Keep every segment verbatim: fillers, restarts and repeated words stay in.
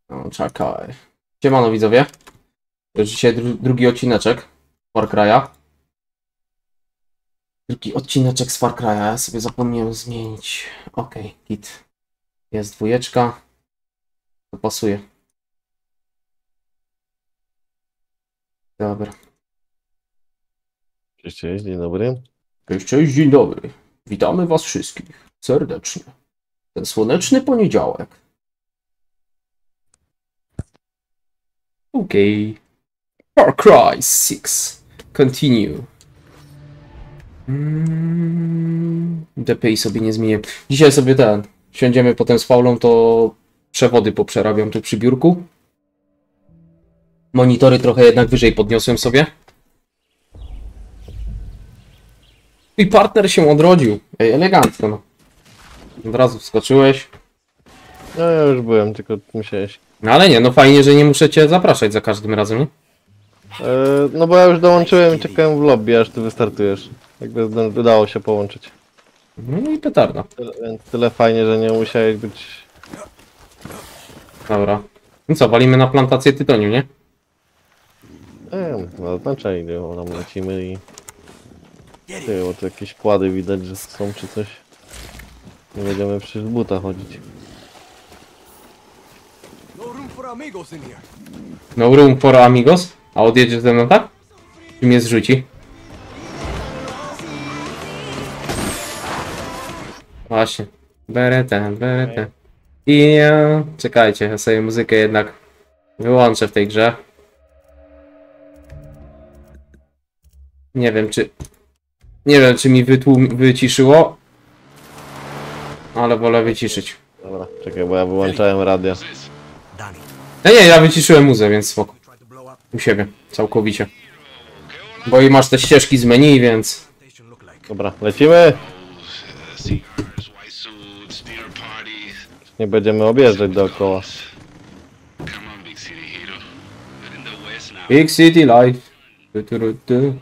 No, czekaj. Siemano widzowie. To już dzisiaj dru drugi odcineczek Far Cry'a. Drugi odcineczek z Far Cry'a. Ja sobie zapomniałem zmienić. Okej, okay, git. Jest dwójeczka. To pasuje. Dobra. Cześć, cześć, dzień dobry. Cześć, cześć, dzień dobry. Witamy was wszystkich serdecznie. Ten słoneczny poniedziałek. Okej. Okay. Far Cry six. Continue. Mm, D P I sobie nie zmienię. Dzisiaj sobie ten. Siądziemy potem z Paulą, to przewody poprzerabiam tu przy biurku. Monitory trochę jednak wyżej podniosłem sobie. I partner się odrodził. Ej, elegancko no. Od razu wskoczyłeś. No ja już byłem, tylko musiałeś. No ale nie, no fajnie, że nie muszę cię zapraszać za każdym razem, nie? Eee, no bo ja już dołączyłem i czekałem w lobby, aż ty wystartujesz. Jakby udało się połączyć. No i petarda. Tyle, więc tyle fajnie, że nie musiałeś być... Dobra. No co, walimy na plantację tytoniu, nie? Eee, zaznaczaj, no, tam lecimy i... Ty, bo tu jakieś kłady widać, że są czy coś. Nie będziemy przy buta chodzić. No room for amigos. A odjedziesz ze mną, tak? Czy mnie zrzuci? Właśnie. Beretę, beretę. I ja... Czekajcie, ja sobie muzykę jednak wyłączę w tej grze. Nie wiem, czy... Nie wiem, czy mi wytłum... wyciszyło. Ale wolę wyciszyć. Dobra, czekaj, bo ja wyłączałem radio. No nie, ja wyciszyłem muzę, więc spoko. U siebie, całkowicie. Bo i masz te ścieżki z menu, więc... Dobra, lecimy! Nie będziemy objeżdżać dookoła. Big City Life. Tu, tu, tu, tu.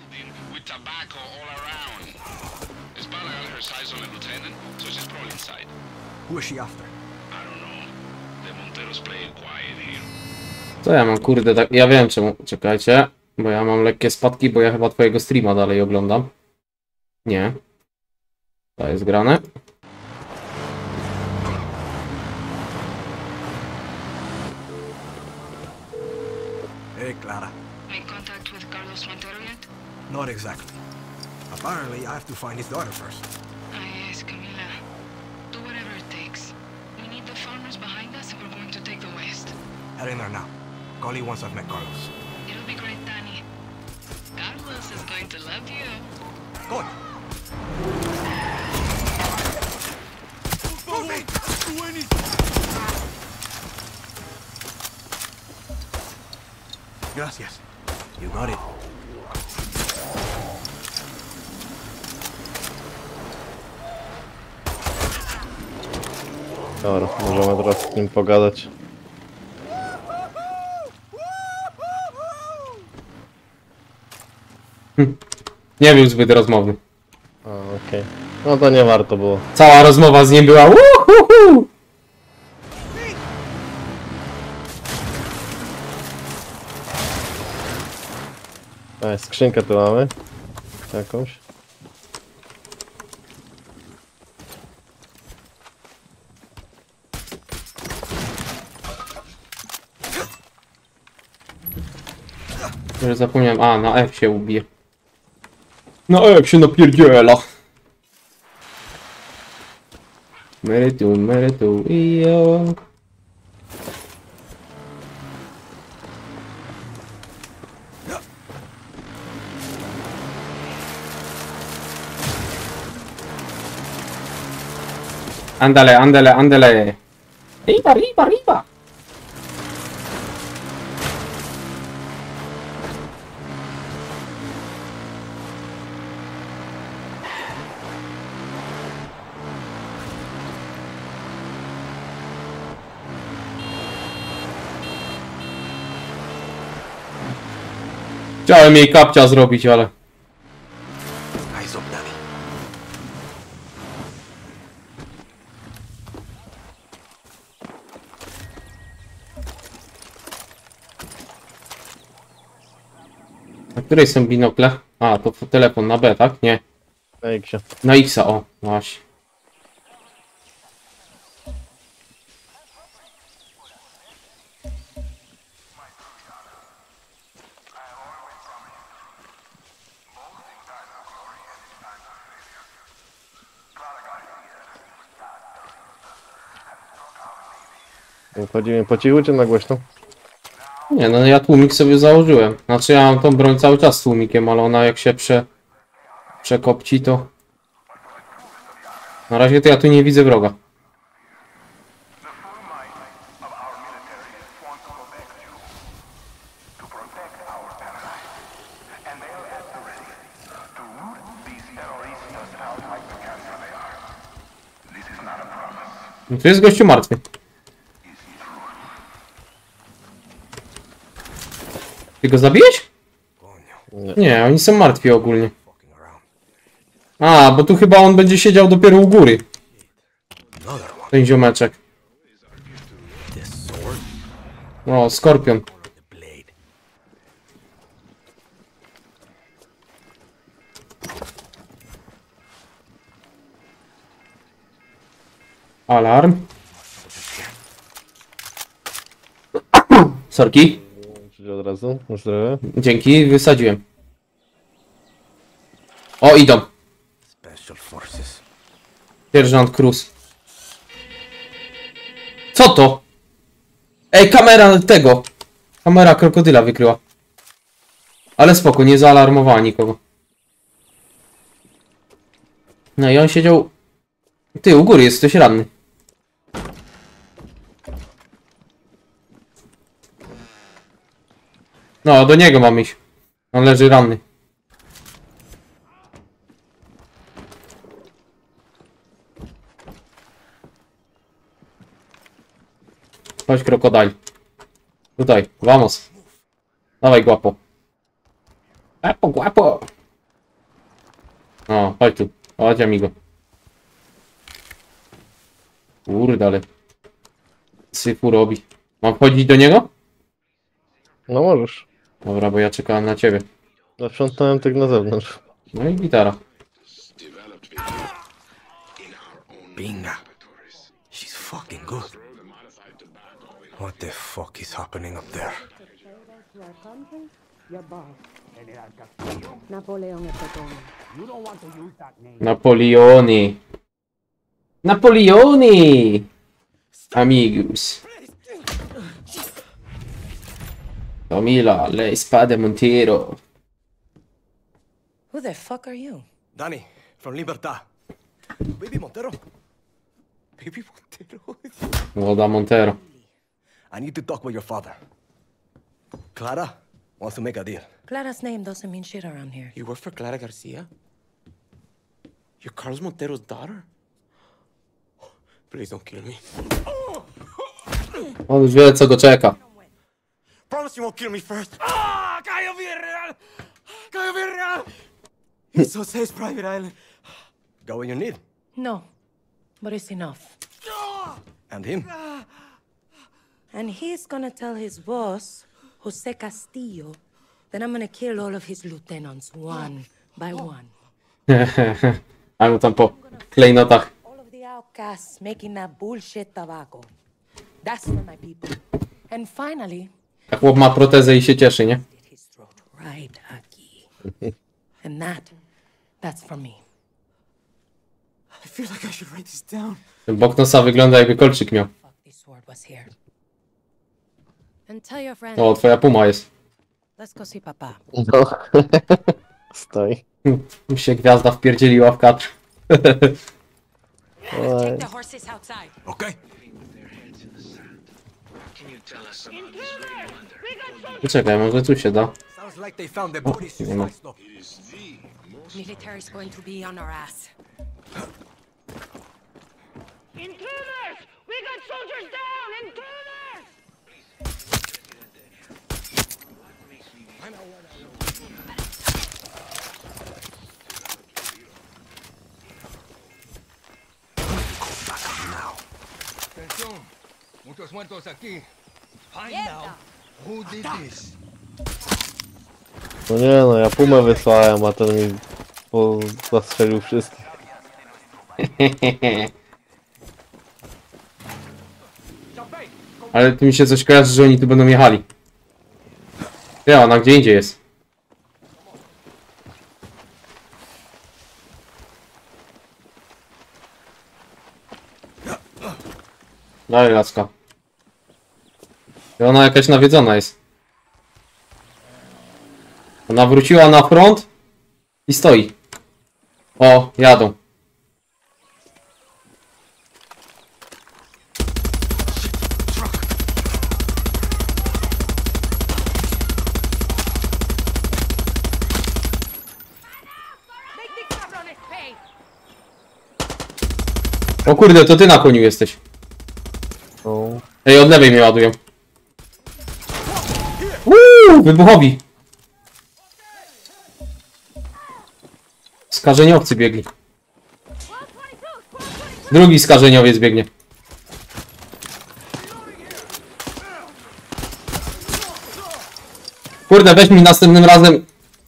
Co ja mam, kurde, tak... Ja wiem czemu. Czekajcie. Bo ja mam lekkie spadki, bo ja chyba twojego streama dalej oglądam. Nie. To jest grane. Hey, Clara. Make contact with Carlos Montero yet? Not exactly. Apparently, I have to find his daughter first. Ah, yes, Camila. Do whatever it takes. We need the farmers behind us if we're going to take the West. Head in there now. Call you once I've met Carlos. It'll be great, Danny. Carlos is going to love you. Go on. Move it! Do anything! Gracias. You got it. Dobra, możemy teraz z nim pogadać. Nie był zbyt rozmowny. A, okej. Okay. No to nie warto było. Cała rozmowa z nim była uhuhu! A, skrzynkę tu mamy. Jakąś. Już zapomniałem, a na F się ubije. Na F się napierdziela. Merytu, merytu, ijo. Andale, andale, andale. Riba, riba, riba. Chciałem jej kapcia zrobić, ale... Eyes up, Danny. Na której są binokle? A, to telefon na B, tak? Nie. Na X-ie. Na X, o, właśnie. Wchodzimy po cichu czy na głośno? Nie, no ja tłumik sobie założyłem. Znaczy ja mam tą broń cały czas z tłumikiem, ale ona jak się prze... przekopci to... Na razie to ja tu nie widzę wroga. No tu jest gościu martwy. Ty go zabiłeś? Coño, Nie, oni są martwi ogólnie. fucking around. A, bo tu chyba on będzie siedział dopiero u góry. Another one. Ten ziomeczek. This sword O, skorpion. or the blade. Alarm. Sorki. Czyli od razu, na zdrowie. Dzięki, wysadziłem. O, idą. Special forces. Sierżant Cruz. Co to? Ej, kamera tego. Kamera krokodyla wykryła. Ale spoko, nie zaalarmowała nikogo. No i on siedział... Ty, u góry jest ktoś ranny. No, do niego mam iść. On leży ranny. Chodź, krokodyl. Tutaj, vamos. Dawaj, guapo. Guapo, guapo. No, chodź tu. Chodź, amigo. Kurde, ale... Syfu robi. Mam wchodzić do niego? No możesz. Dobra, bo ja czekałem na ciebie. Zaprzątnąłem tych na zewnątrz. No i gitara. Binga. She's fucking good. What the fuck is happening up there? Your country, your boss. Napoleon Petone. Napoleoni. Napoleoni! Amigos. Camila, le spade Montero. Who the fuck are you? Danny, from Libertad. Baby Montero. Baby Montero. Młoda Montero. I need to talk with your father. Clara wants to make a deal. Clara's name doesn't mean shit around here. You work for Clara Garcia? You're Carlos Montero's daughter? Please don't kill me. On już wie, co go czeka. Promise you won't kill me first. Ah, Cayo Villarreal! Cayo Villarreal! It's Jose's private island. Got what you need. No, but it's enough. And him. And he's gonna tell his boss, Jose Castillo, that I'm gonna kill all of his lieutenants one by one. A mu tam po klejnotach. All of the outcasts making that bullshit tobacco. That's for my people. And finally, Jak chłop ma protezę i się cieszy, nie? slit his throat right aquí. And that, that's for me. I feel like I should write this down. Ten bok nosa wygląda, jakby kolczyk miał. Fuck, this sword was here. And tell your friend, O, twoja puma jest. let's go see Papa. No. Stoi. Mi się gwiazda wpierdzieliła w kadr. Oj. The horses outside. Okay. Czekaj, może tu się da. Sounds like they found the bodies you no. sliced up. Military's going to be on our ass. Intruders! We got soldiers down! Intruders! Atención, muchos muertos aquí. Find out who did this. No nie no, ja pumę wysłałem, a ten mi po... zastrzelił wszystkich. Ale tu mi się coś kojarzy, że oni tu będą jechali. Ja, ona gdzie indziej jest. Dalej, laska. I ona jakaś nawiedzona jest. Ona wróciła na front i stoi. O, jadą. O kurde, to ty na koniu jesteś. No. Ej, od lewej mnie ładują. Uuu, wybuchowi. Skażeniowcy biegli. Drugi skażeniowiec biegnie. Kurde, weź mi następnym razem.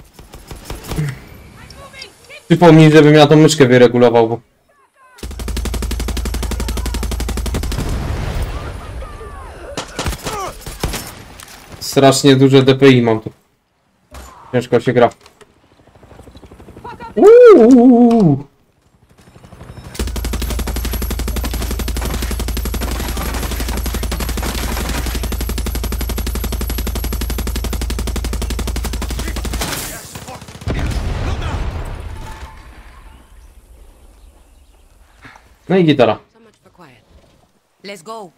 Przypomnij, żebym ja tą myszkę wyregulował, bo... Strasznie duże D P I mam tu. Ciężko się gra. Uuu. No i gitara. So much for quiet. Let's go.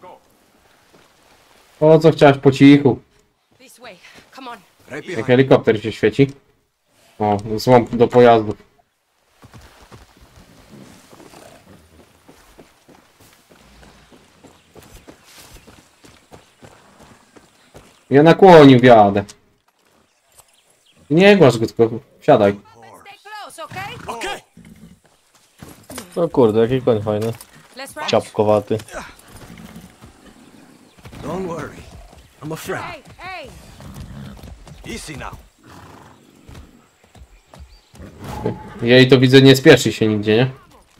O co chciałaś po cichu? This way. Come on. Right Jak behind. helikopter się świeci. O, złąb do pojazdów. Ja na kłoniu wjadę. Nie głasz go, tylko wsiadaj. Stay close, okay? Okay. No kurde, jaki koń fajny. Let's run. Ciapkowaty. Don't worry. I'm a friend. Hey, hey. Easy now. Jej to widzę, nie spieszy się nigdzie, nie?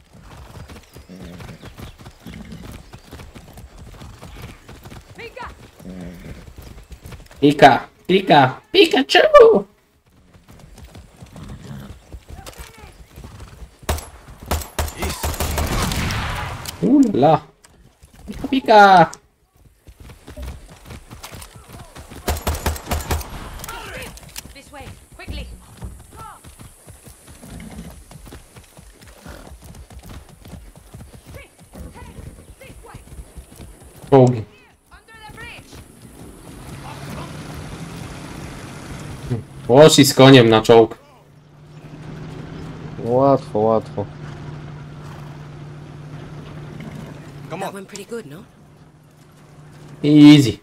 Pika. Pika, Pika, Pikachu! Easy. Ula. Pika, Pika! This way. Quickly. Czołgi. Under the bridge. Poszli z koniem na czołg. Łatwo, łatwo. Come That on. went pretty good, no? Easy.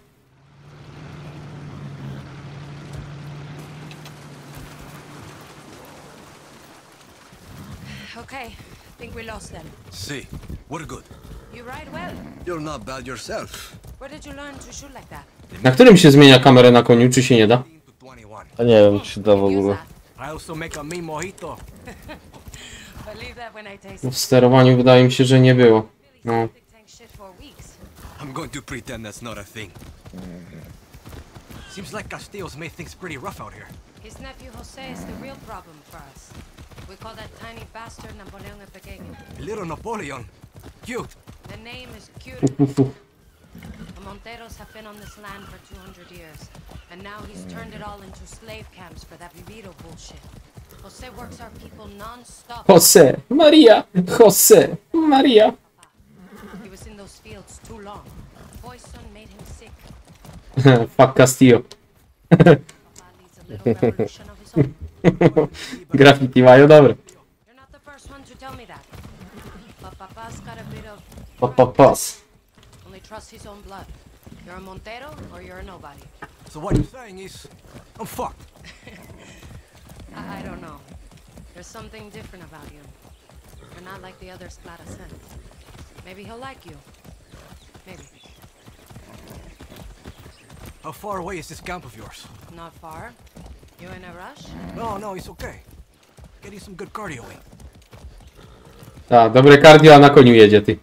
Okay. Think we lost them. See, we're good. You ride well. You're not bad yourself. Where did you learn to shoot like that? Na którym się zmienia kamerę na koniu, czy się nie da? to twenty-one. A nie wiem, czy da w Use ogóle. that. I also make a mean mojito. Believe that when I taste W sterowaniu wydaje mi się, że nie było. No. Big tank shit for weeks. I'm going to pretend that's not a thing. Seems like Castillo's made things pretty rough out here. His nephew Jose is the real problem for us. We call that tiny bastard Napoleon el Pequeño. Little Napoleon. Cute. The name is cute. Uf, uf, uf. The Monteros have been on this land for two hundred years, and now he's turned it all into slave camps for that Viviro bullshit. Jose works our people non-stop. Jose, Maria, Jose, Maria. He was in those fields too long. Poison made him sick. Fuck Castillo. Papa leads a little revolution of his own. Graffiti mają dobre. You're not the first one to tell me that. But Papa's got a bit of... Pa, pa, pas. Only trust his own blood. You're a Montero or you're a nobody. So what you're saying is, I'm fucked. I, I don't know. There's something different about you. You're not like the others Clara sent. Maybe he'll like you. Maybe. How far away is this camp of yours? Not far. You in a rush? No, no, it's okay. Getting some good cardio in. Tak, dobre cardio, a na koniu jedzie, ty.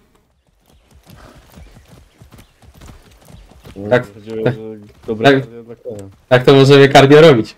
Tak, Chodziło, tak, że dobra tak. kardio dla konia. Tak to możemy cardio robić.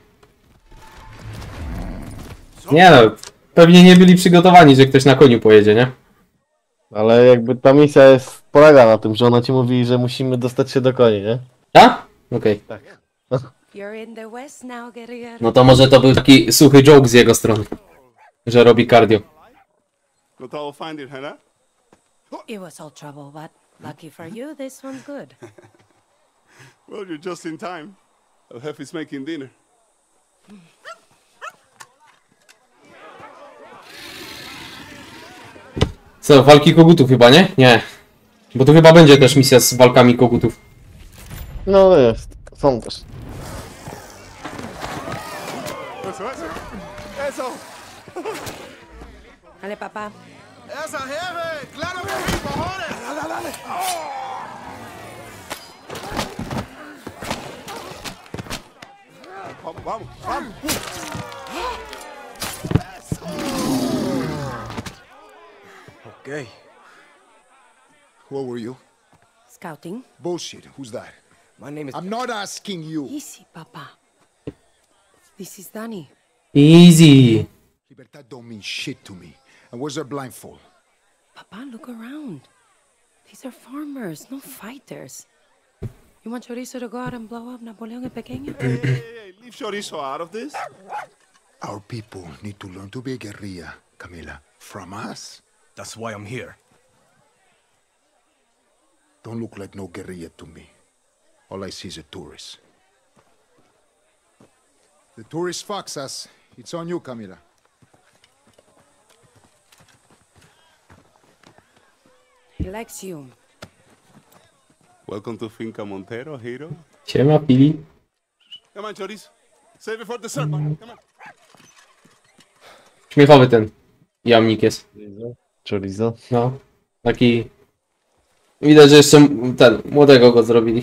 Nie no, pewnie nie byli przygotowani, że ktoś na koniu pojedzie, nie? Ale jakby ta misja jest, polega na tym, że ona ci mówi, że musimy dostać się do koni, nie? A? Okej. Tak. You're in the west now, guerrilla. No to może to był taki suchy joke z jego strony, że robi cardio. Got all find it, Hannah? It was all trouble, but lucky for you, this one's good. Well, you're just in time. Al-Jefe's making dinner. Co, walki kogutów chyba, nie? Nie. Bo tu chyba będzie też misja z walkami kogutów. No jest, są też. Eso, eso. Eso. Ale papá, ¡Esa jefe! ¡Claro que sí, cojones! ¡Dale, dale! Vamos, vamos, vamos. Okay. What were you? scouting. Bullshit. Who's that? My name is... I'm not asking you. Easy, papá. This is Danny. Easy. Libertad don't mean shit to me. And where's their blindfold? Papa, look around. These are farmers, no fighters. You want Chorizo to go out and blow up Napoleon el Pequeño? Hey, hey, hey, hey, leave Chorizo out of this. Our people need to learn to be a guerrilla, Camila. From us. That's why I'm here. Don't look like no guerrilla to me. All I see is a tourist. The tourist fucks us. It's on you, Camila. He likes you. Welcome to Finca Montero, hero. Siema, Pili. Come on, Chorizo. Save it for dessert, man. Come on. Śmiechowy ten jamnik jest. Chorizo. No. Taki... Widać, że jeszcze m- ten, młodego go zrobili.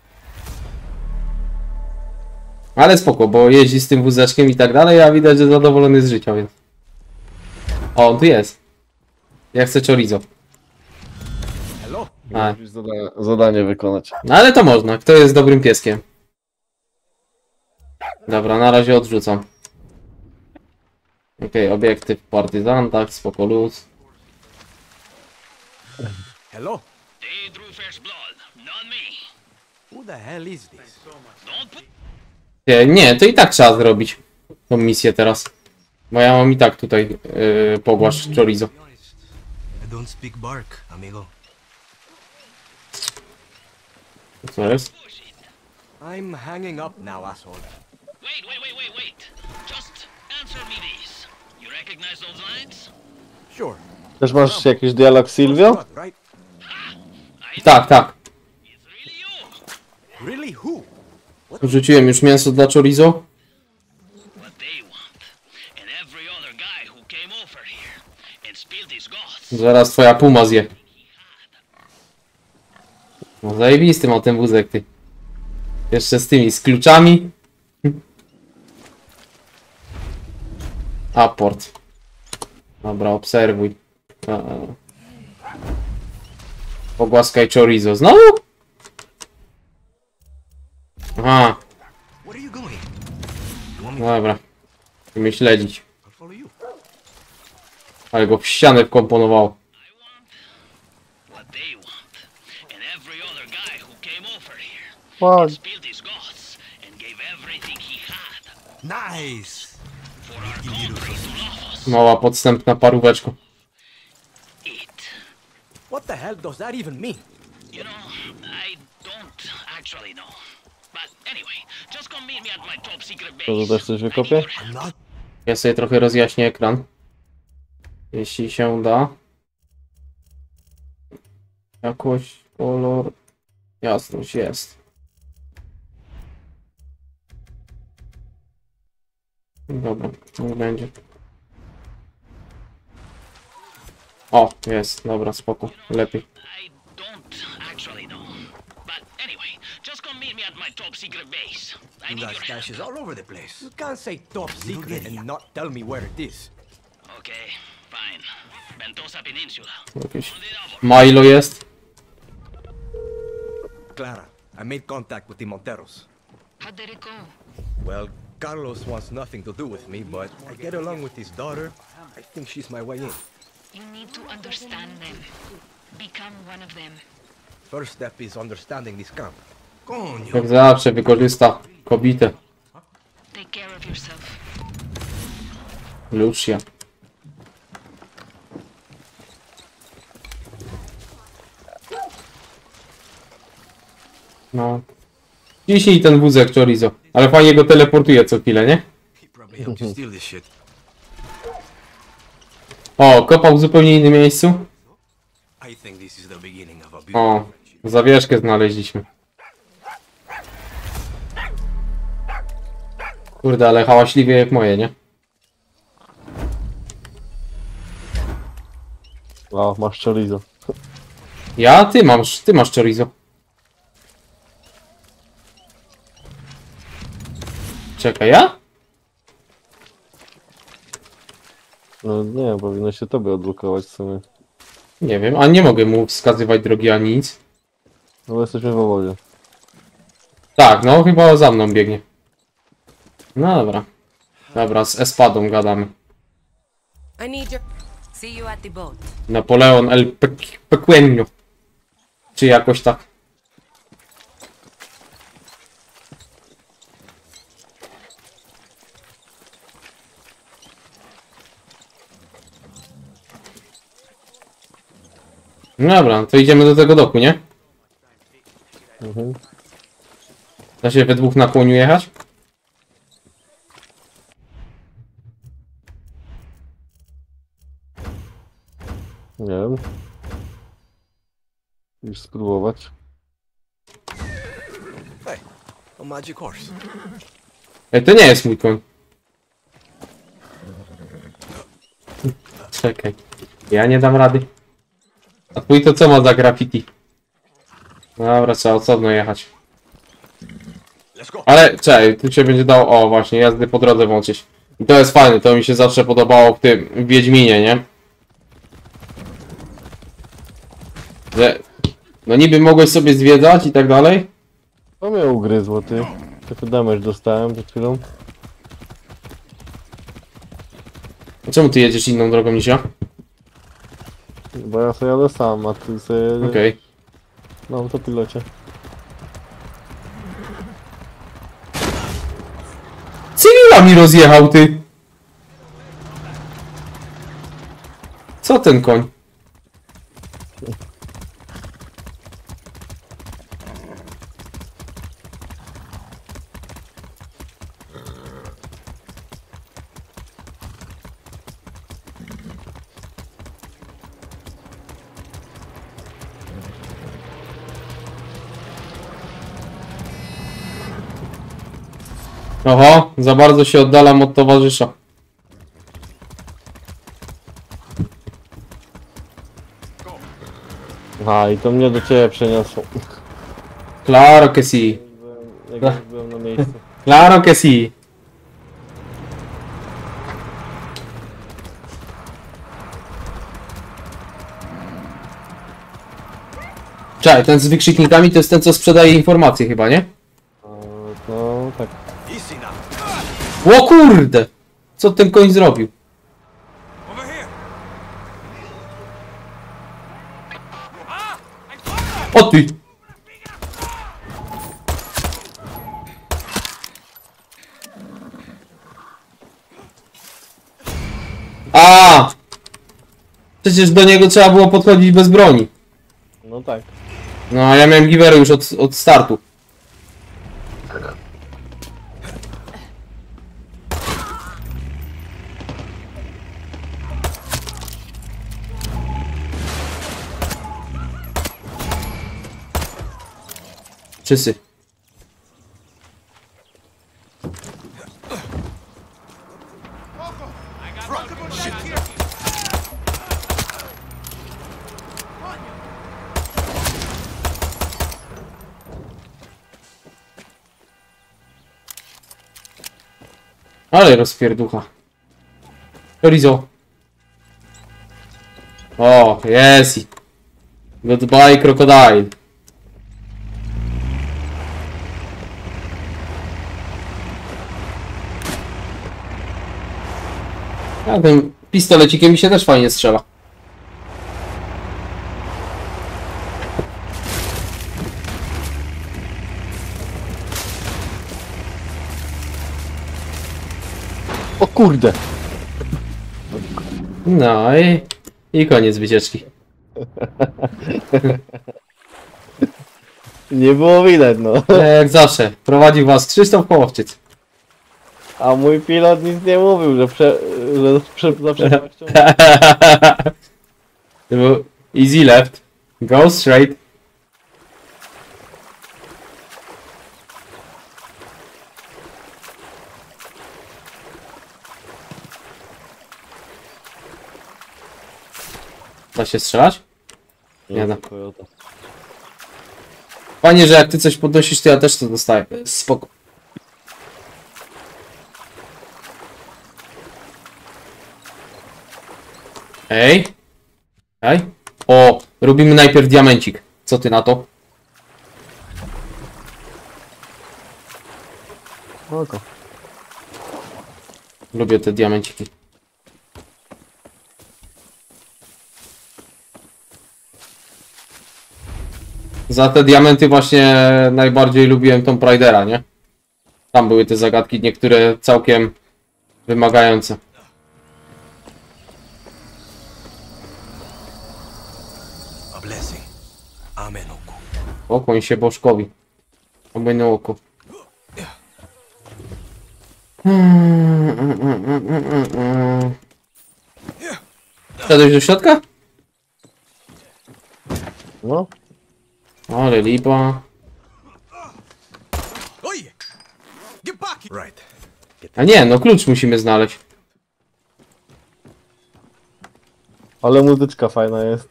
Ale spoko, bo jeździ z tym wózeczkiem i tak dalej, a widać, że zadowolony z życia, więc... O, on tu jest. Ja chcę chorizo. Hello. A, Musisz zada zadanie wykonać. no ale to można, kto jest dobrym pieskiem? Dobra, na razie odrzucam. Okej, okay, obiektyw w partyzantach, spoko luz. Hello. They drew first blood, not me. Who the hell is this? Don't put Nie, nie, to i tak trzeba zrobić tą misję teraz. Bo ja mam i tak tutaj yy, pogłasz chorizo. To be honest, I don't speak bark, amigo. Co jest? I'm hanging up now, asshole. wait, wait, wait, wait, wait. Just answer me this. You recognize those lines? Sure. Też masz jakiś dialog z Silvio? What, right? I Tak, tak. It's really you. Really? Who? Wrzuciłem już mięso dla chorizo. What they want. And every other guy who came over here and spilled his guts. Zaraz twoja puma zje. No zajebisty ma ten wózek, ty. Jeszcze z tymi, z kluczami. Aport. Dobra, obserwuj. A, a. Pogłaskaj chorizo. Znowu? Aha, Where are you going? You want me dobra. Musimy śledzić. to follow you? Ale go w ścianę wkomponowało. What they want. And every other guy who came over here Fuck. spilled his guts and gave everything he had Nice. for our country to love us. Mała podstępna paróweczko. It. What the hell does that even mean? You know, I don't actually know. But anyway, just come meet me at my top secret base. To też coś wykopię? I'm not. Ja sobie trochę rozjaśnię ekran. Jeśli się da. Jakość, kolor, jasność jest. Dobra, nie będzie. O, jest, dobra, spoko, lepiej. I don't actually know. But anyway, just come come meet me at my top secret base. I You need got your help. stashes all over the place. You can't say top secret and not tell me where it is. Okay, fine. Ventosa Peninsula. Jakieś Milo jest. Clara, I made contact with the Monteros. How did it go? Well, Carlos wants nothing to do with me, but I get along with his daughter. I think she's my way in. You need to understand them. Become one of them. First step is understanding this camp. Jak zawsze wykorzysta kobietę. Take care of yourself. Lucia. No. Ciśnij ten wózek chorizo. Ale fajnie go teleportuje co chwilę, nie? He probably helped you steal this shit. O, kopał w zupełnie innym miejscu. I think this is the beginning of a O, beautiful friendship. zawieszkę znaleźliśmy. Kurde, ale hałaśliwie jak moje, nie? O, masz chorizo. Ja? Ty masz, ty masz chorizo. Czekaj, ja? No nie, powinno się tobie odblokować w sumie. Nie wiem, a nie mogę mu wskazywać drogi ani nic. No bo jesteśmy w obozie. Tak, no chyba za mną biegnie. No dobra. Dobra, z Espadą gadamy. I need your... See you at the boat. Napoleon El Pe- Pequeño. Czy jakoś tak. No dobra, to idziemy do tego doku, nie? Mhm. Da się we dwóch na kłoniu jechać? Nie wiem. Już spróbować. Hey, a magic horse. Ej, to nie jest mój koń. Czekaj. Ja nie dam rady. A twój to co ma za graffiti? Dobra, trzeba osobno jechać. Let's go. Ale czekaj, tu się będzie dało, o właśnie, jazdy po drodze włączyć. I to jest fajne, to mi się zawsze podobało w tym w Wiedźminie, nie? Że, no niby mogłeś sobie zwiedzać i tak dalej. To mnie ugryzło, ty. Taki damage dostałem przed chwilą. A czemu ty jedziesz inną drogą niż ja? Bo ja sobie jadę sam, a ty sobie... Okej. No, to pilocie. Cywila mi rozjechał, ty! Co ten koń? Oho, za bardzo się oddalam od towarzysza. Aha, i to mnie do ciebie przeniosło. Claro que sí. Jak już byłem na miejscu. Claro que sí. Czekaj, ten z wykrzyknikami to jest ten, co sprzedaje informacje chyba, nie? No, tak. Easy now. O kurde! Co ten koń zrobił? Over here. O ty! A! Przecież do niego trzeba było podchodzić bez broni. No tak. No, a ja miałem giwerę już od, od startu. Wszyscy. Ale rozpierducha. Chorizo. O, jest. Goodbye, crocodile. A tym pistolecikiem mi się też fajnie strzela. O kurde! No i, i koniec wycieczki. Nie było widać, no. Jak zawsze, prowadził was Krzysztof Kołowczyc. A mój pilot nic nie mówił, że, prze, że prze, za przepaścią... To był easy left, go straight. Da się strzelać? Nie da. Fajnie, że jak ty coś podnosisz, to ja też to dostaję. Spoko. Ej. Ej. O, robimy najpierw diamencik. Co ty na to? Oko. Lubię te diamenciki. Za te diamenty właśnie najbardziej lubiłem Tomb Raidera, nie? Tam były te zagadki, niektóre całkiem wymagające. A blessing. Amen, Oku. Pokłoń się bożkowi. Obyny oko. Wszedłeś do środka? No. Ale lipa. Oye! Get back! Right. A nie, no klucz musimy znaleźć. Ale muzyczka fajna jest.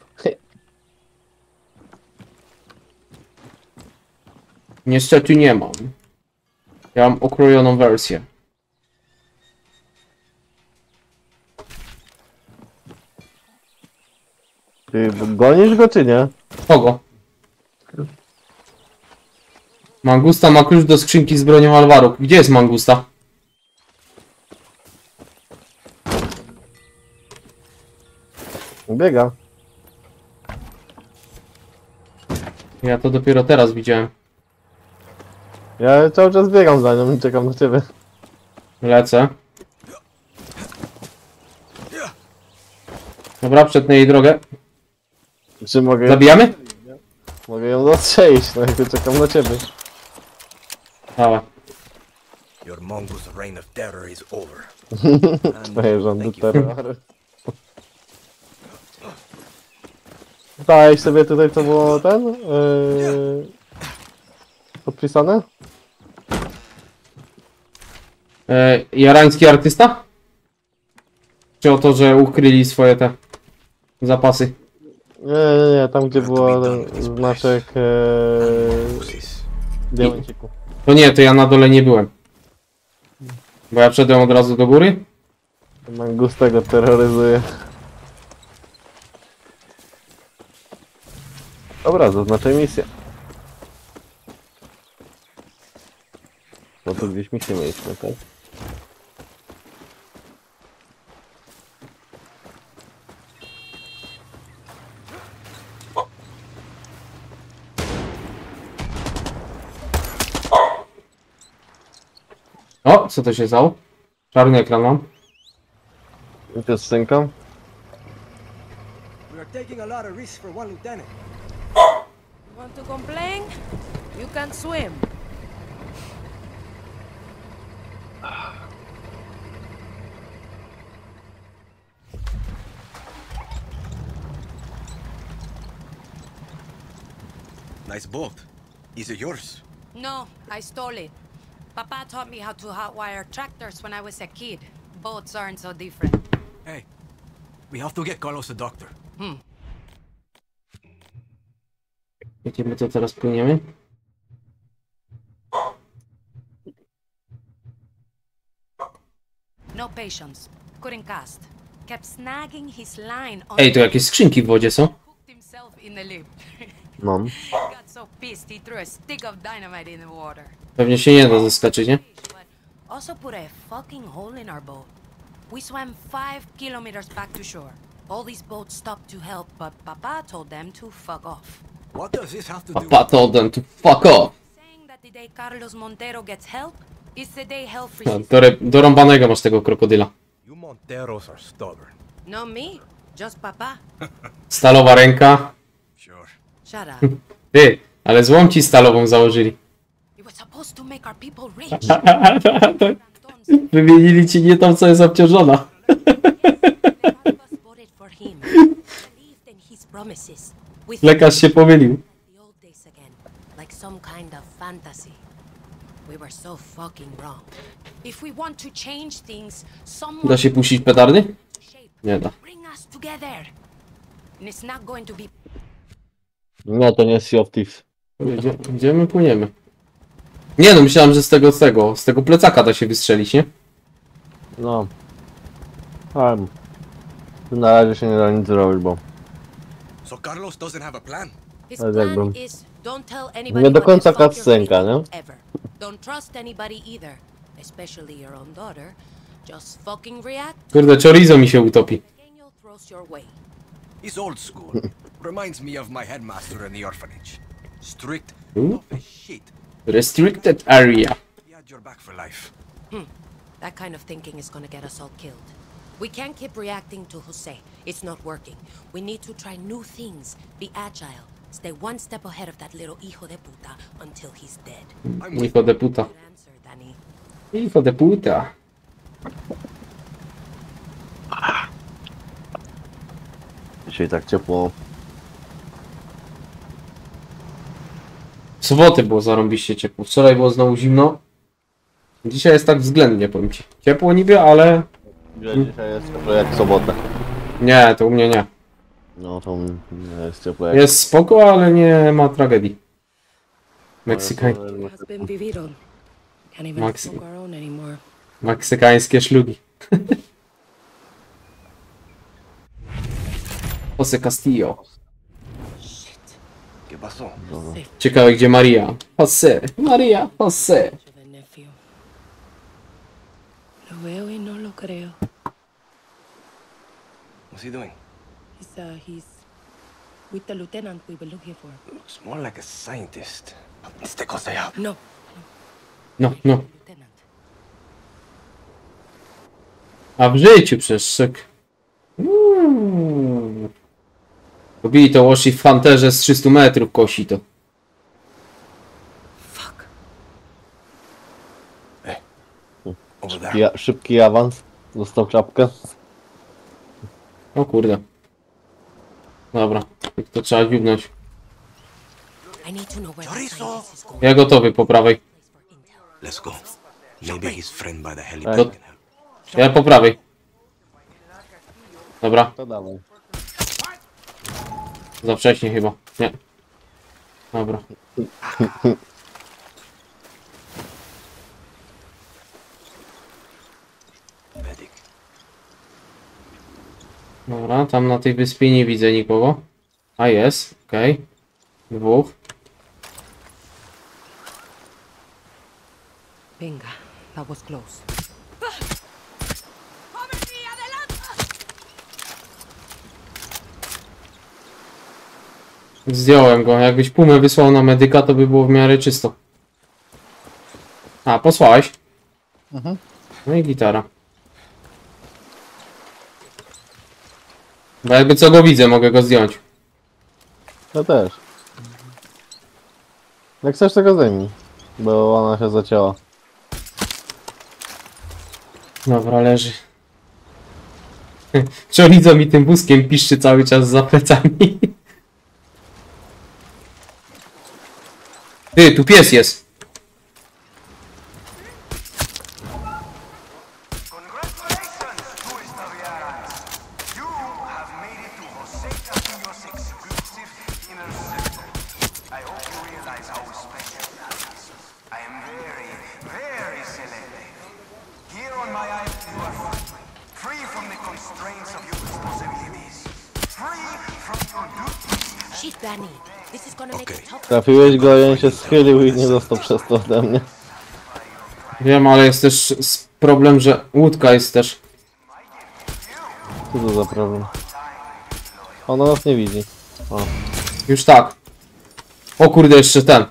Niestety nie mam. Ja mam okrojoną wersję. Ty gonisz go czy nie? Kogo? Mangusta ma klucz do skrzynki z bronią Alvaro. Gdzie jest Mangusta? Biega. Ja to dopiero teraz widziałem. Ja cały czas biegam za nią i czekam na ciebie. Lecę. Dobra, przetnę jej drogę. Czy mogę... Zabijamy? Mogę ją zastrzelić, no jak czekam na ciebie. Dawaj. Your mongoose reign of terror is over. Twoje rządy terroru. Dałeś sobie tutaj co było ten? Yy... Podpisane? E, jarański artysta? Czy o to, że ukryli swoje te zapasy? Nie, nie, nie, tam gdzie było ten znaczek yy... diamenciku. To nie, to ja na dole nie byłem. Bo ja wszedłem od razu do góry. Mangusta go terroryzuje. Dobra, zaznaczaj misję. No to gdzieś misję mieliśmy, tak? O, co to się stało? Czarny ekran mam. I to jest synka. We are taking a lot of risks for one lieutenant. Want to complain? You can swim. Nice boat. Is it yours? No, I stole it. Papa taught me how to hotwire tractors when I was a kid. Boats aren't so different. Hey, we have to get Carlos a doctor. Hmm. Wiecie, my to teraz płyniemy? No patience. Couldn't cast. Kept snagging his line on. Ej, tu jakieś skrzynki w wodzie są. Hooked himself in the lip. Mam. Got so pissed he threw a stick of dynamite in the water. Pewnie się nie da zaskoczyć, nie? But also put a fucking hole in our boat. We swam five kilometers back to shore. All these boats stopped to help, but Papa told them to fuck off. What does this have to do Papa told them to fuck off. Saying that the day Carlos Montero gets help is the day hell No, freezes. do, re- do rąbanego masz tego krokodyla. You Monteros are stubborn. No me, just Papa. Stalowa ręka. Sure. Shut up. Ty, ale złom ci stalową założyli. It was supposed to make our people rich. Wymienili ci nie tą, co jest obciążona. voted for him. Believed in his promises. We thought Lekarz się pomylił. the old days again, like some kind of fantasy. We were so fucking wrong. If we want to change things, someone Da się puścić petardy? shape Nie da. bring us together. And it's not going to be No to nie Sea of Thieves. Gdzie, gdzie my płyniemy? Nie no, myślałem, że z tego, z tego, z tego plecaka da się wystrzelić, nie? No. Um, na razie się nie da nic zrobić, bo So Carlos doesn't have a plan? His Ale plan jakbym- is don't tell anybody Nie do but końca you fuck your cutscenka, people nie? ever. Don't trust anybody either, especially your own daughter. Just fucking react. Kurde, chorizo mi się utopi. Daniel throws your way. He's old school. Reminds me of my headmaster in the orphanage. Strict, Ooh. tough as shit. Restricted area. He had your back for life. That kind of thinking is gonna get us all killed. We can't keep reacting to Jose. It's not working. We need to try new things. Be agile. Stay one step ahead of that little hijo de puta until he's dead. I'm with Hijo de puta. Good answer, Danny. Hijo de puta. dzisiaj tak ciepło. W soboty było zarąbiście ciepło. Wczoraj było znowu zimno. Dzisiaj jest tak względnie, powiem ci. Ciepło niby, ale... Że dzisiaj jest ciepło jak w sobotę. Nie, to u mnie nie. No to nie jest ciepło jak... Jest spoko, ale nie ma tragedii. Meksykań... Husband vivido. Can't even Maxi- smoke our own anymore. Meksykańskie szlugi. Jose Castillo. ¿Qué pasó? Ciekawe gdzie Maria. Jose, Maria, Jose. The nephew. Lo veo y no lo creo. What's he doing? He's, uh, he's with the lieutenant we were looking for. Looks more like a scientist. Este cosa ya. No, No, no. lieutenant. A w życiu przeszczek. Uuu. Robili to Łosi w Hunterze z trzystu metrów, kosi to. Fuck. Over there. Ja, szybki awans. Dostał czapkę. O kurde. Dobra, to trzeba dziubnąć. I need to know where the Chorizo! scientist is going. Ja gotowy po prawej. Let's go. Maybe his friend by the Ej. helipad can help. Ja po prawej. Dobra, To dawaj. za wcześnie chyba. Nie. Dobra. Medic. Dobra, tam na tej wyspie nie widzę nikogo. A jest, okej. Okay. Dwóch. Venga, that was close. Zdjąłem go. Jakbyś pumę wysłał na medyka, to by było w miarę czysto. A, posłałeś? Mhm. No i gitara. Bo jakby co go widzę, mogę go zdjąć. Ja też. Jak chcesz, tego zdejmij. Bo ona się zacięła. Dobra, leży. Chorizo mi tym wózkiem piszczy cały czas za plecami. Ty, tu pies jest. Congratulations, tourist Naviaras. You have made it to Jose Castillo's exclusive inner circle. I hope you realize how special that is. I am very, very selective. Here on my island, you are free Shit, Danny. This is gonna make it tougher. Trafiłeś go, i on się schylił i nie dostał przez to ode mnie. Wiem, ale jest też s- problem, że łódka jest też. Co to za problem? Ona nas nie widzi. O. Już tak. O kurde, jeszcze ten.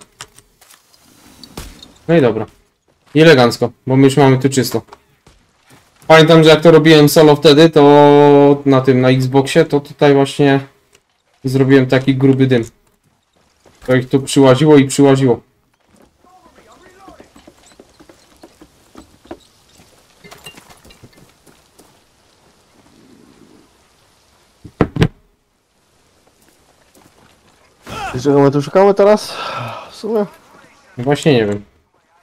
No i dobra. I elegancko, bo my już mamy tu czysto. Pamiętam, że jak to robiłem solo wtedy, to na tym, na Xboxie, to tutaj właśnie zrobiłem taki gruby dym. To ich tu przyłaziło i przyłaziło. I czego my tu szukamy teraz? W sumie? No właśnie nie wiem.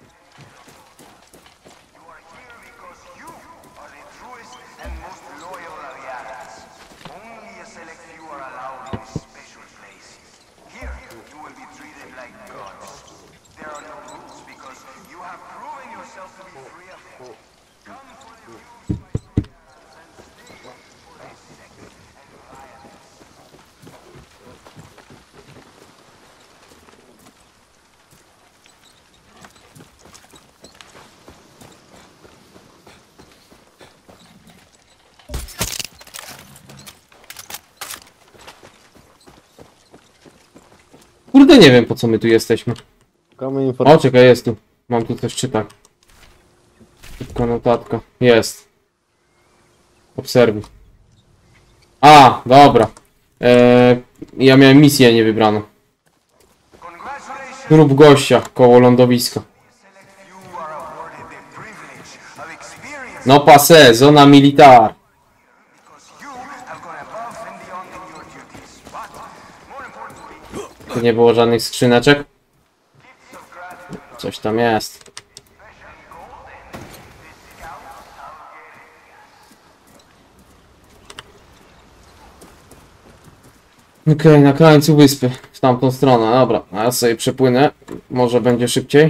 Kurde, nie wiem po co my tu jesteśmy. Szukamy O, informacji. czekaj, jest tu. Mam tu coś czytać. Szybka notatka. Jest. Obserwuj. A, dobra. Eee, ja miałem misję nie wybraną. Grób gościa koło lądowiska. No passe, zona militar. Tu nie było żadnych skrzyneczek. Coś tam jest. Okej, okay, na krańcu wyspy. W tamtą stronę, dobra. A ja sobie przepłynę. Może będzie szybciej.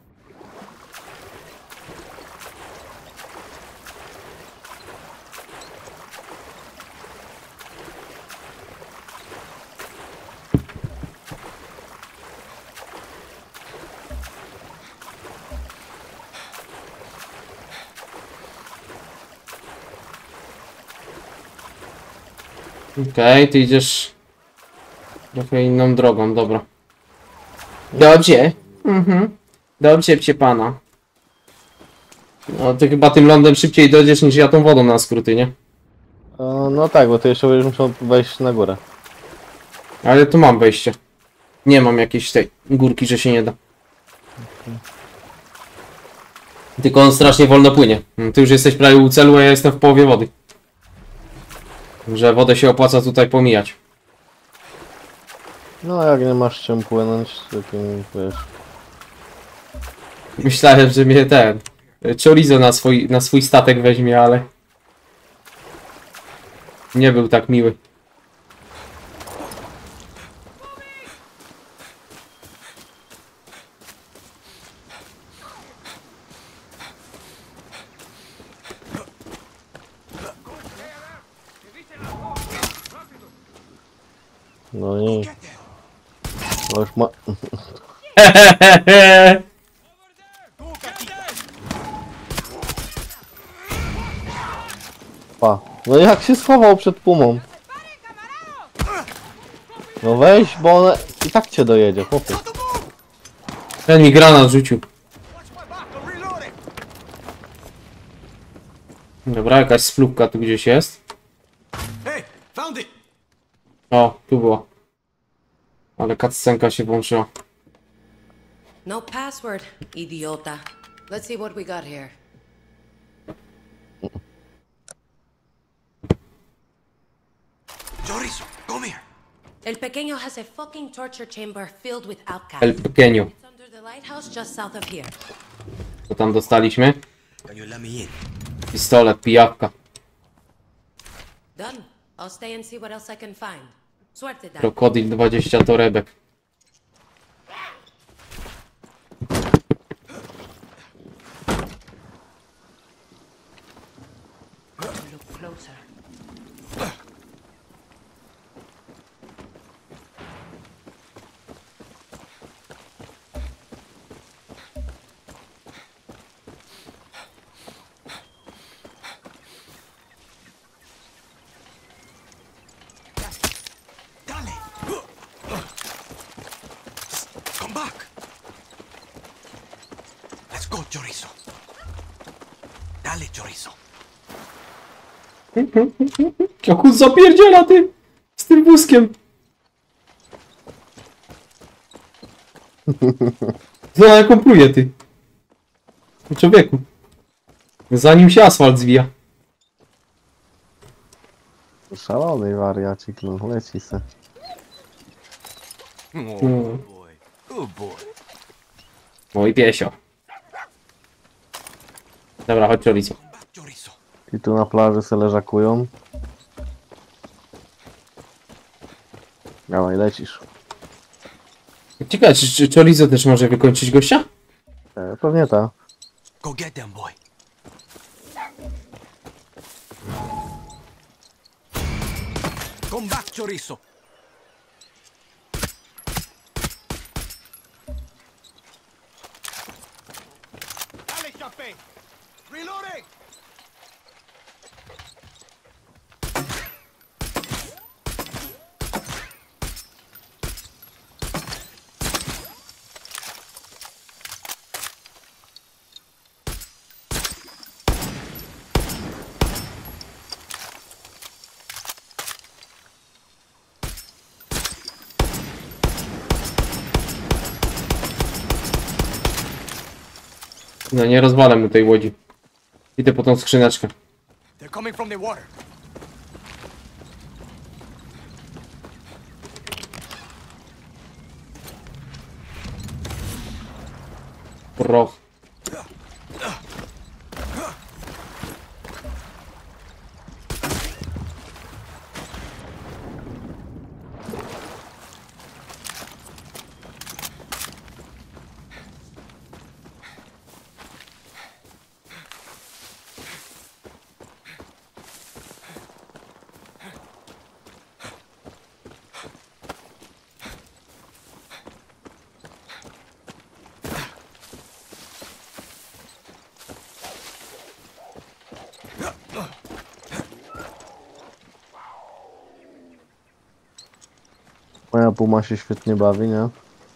Okej, okay, ty idziesz trochę inną drogą, dobra. Dobrze. Mhm. Dobrze, psie pana. No, ty chyba tym lądem szybciej dojdziesz niż ja tą wodą na skróty, nie? O, no tak, bo ty jeszcze będziesz musiał wejść na górę. Ale tu mam wejście. Nie mam jakiejś tej górki, że się nie da. Tylko on strasznie wolno płynie. Ty już jesteś prawie u celu, a ja jestem w połowie wody. Że wodę się opłaca tutaj pomijać. No jak nie masz czym płynąć, to tym, wiesz... Myślałem, że mnie ten... Chorizo na swój, na swój statek weźmie, ale... Nie był tak miły. No i... No już ma... Pa. No jak się schował przed pumą? No weź, bo ona i tak cię dojedzie, chłopie. Ten mi granat rzucił. Dobra, jakaś splupka tu gdzieś jest. Hey, found it. O, tu było. Ale cutscenka się włączyła. No password, idiota. Let's see what we got here. Chorizo, come here. El Pequeño has a fucking torture chamber filled with outcasts. El Pequeño. It's under the lighthouse just south of here. Co tam dostaliśmy? Can you let me in? Pistolet, pijawka. Done. I'll stay and see what else I can find. Suerte, Dan. Krokodyl dwadzieścia torebek. Look closer. Let's go, chorizo. Dale, chorizo. Jak on zapierdziela ty! Z tym wózkiem! No jak on pluje ty! Człowieku! Zanim się asfalt zwija. Szalony wariacik, no leci se. Oh, Mm. boy. Good boy. Mój piesio. Dobra, chodź chorizo. Back, chorizo. I tu na plaży se leżakują. Dawaj, lecisz. Ciekawe, czy, czy chorizo też może wykończyć gościa? E, pewnie ta. Go get them, boy. Come back, chorizo. Dale, champagne. Reloading. No nie rozwalę mu tej łodzi. Idę po tą skrzyneczkę. They're coming from the water. Proch. Moja puma się świetnie bawi, nie?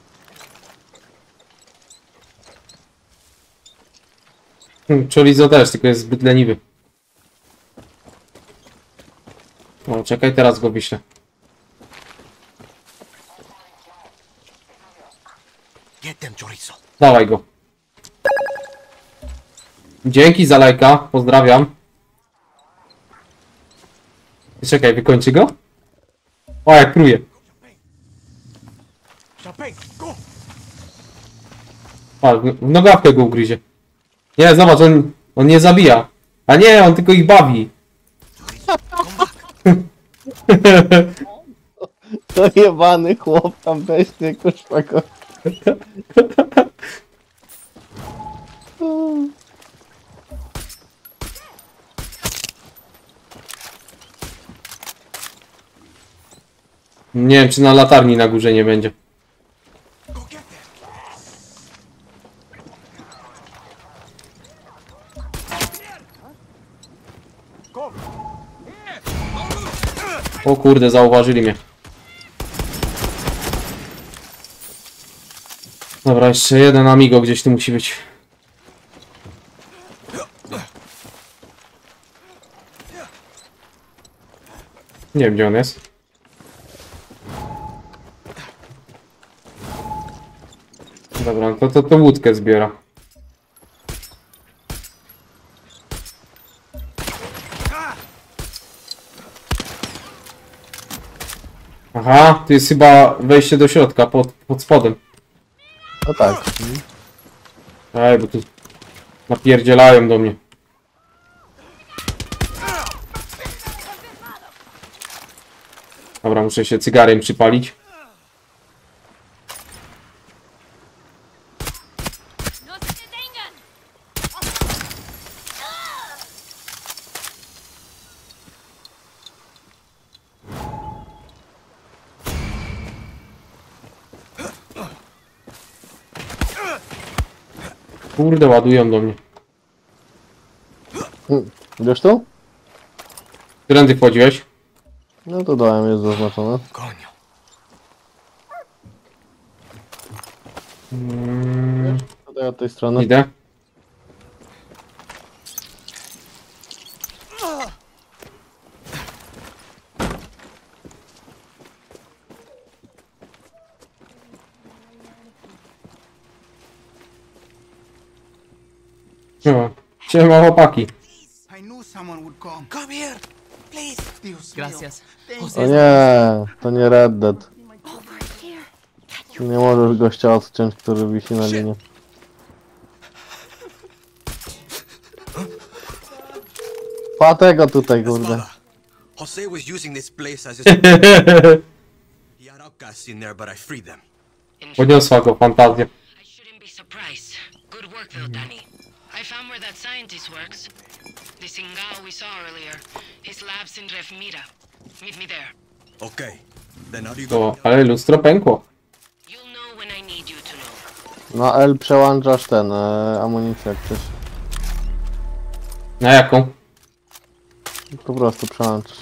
Hmm, chorizo też, tylko jest zbyt leniwy. O, czekaj, teraz go wyślę. Get them, chorizo. Dawaj go. Dzięki za lajka, pozdrawiam. Czekaj, wykończy go? O, jak pruje. Champagne, go. A, w w nogawkę go ugryzie. Nie, zobacz, on, on nie zabija. A nie, on tylko ich bawi. To jebany chłop tam weź nie kurwa go. Nie wiem, czy na latarni na górze nie będzie. Go get them. Go. O kurde, zauważyli mnie. Dobra, jeszcze jeden amigo gdzieś tu musi być. Nie wiem, gdzie on jest. Dobra, to to, to łódkę zbiera. Aha, tu jest chyba wejście do środka, pod, pod spodem. No tak. Ej, bo tu napierdzielają do mnie. Dobra, muszę się cygarem przypalić. Kurde, ładują do mnie. Idziesz tu? Którędy wchodziłeś? No to dołem jest zaznaczone. Coño. Tutaj od tej strony. Idę. No. Siema chłopaki. I knew someone would come. Come here, please. Dios Gracias. O nie, to nie Red Dead. Nie możesz gościa odciąć, który wisi na linie. Pa tego tutaj, kurde. Jose was using this place as his... He had outcasts in there, but I freed them. Podniosła go fantazja. I shouldn't be surprised. Good work though, Danny. I found where that scientist works. The Singao we saw earlier. His lab's in Refmira. Meet me there. Okay. Then how do you O, go? ale lustro pękło. You'll know when I need you to know. Na L przełączasz ten, e, amunicję jak coś. Na jaką? Po prostu przełączasz.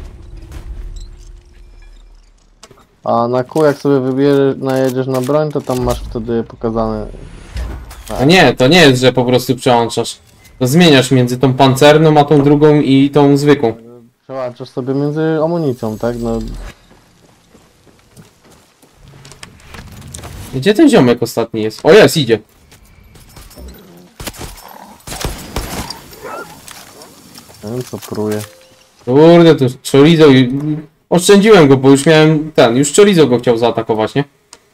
A na Q jak sobie wybierzesz, najedziesz na broń, to tam masz wtedy pokazane... A nie, to nie jest, że po prostu przełączasz. To zmieniasz między tą pancerną, a tą drugą i tą zwykłą. Przełączasz sobie między amunicją, tak? No... Gdzie ten ziomek ostatni jest? O jest, idzie. Nie wiem co pruje. Kurde, to chorizo i... Oszczędziłem go, bo już miałem ten, już chorizo go chciał zaatakować, nie?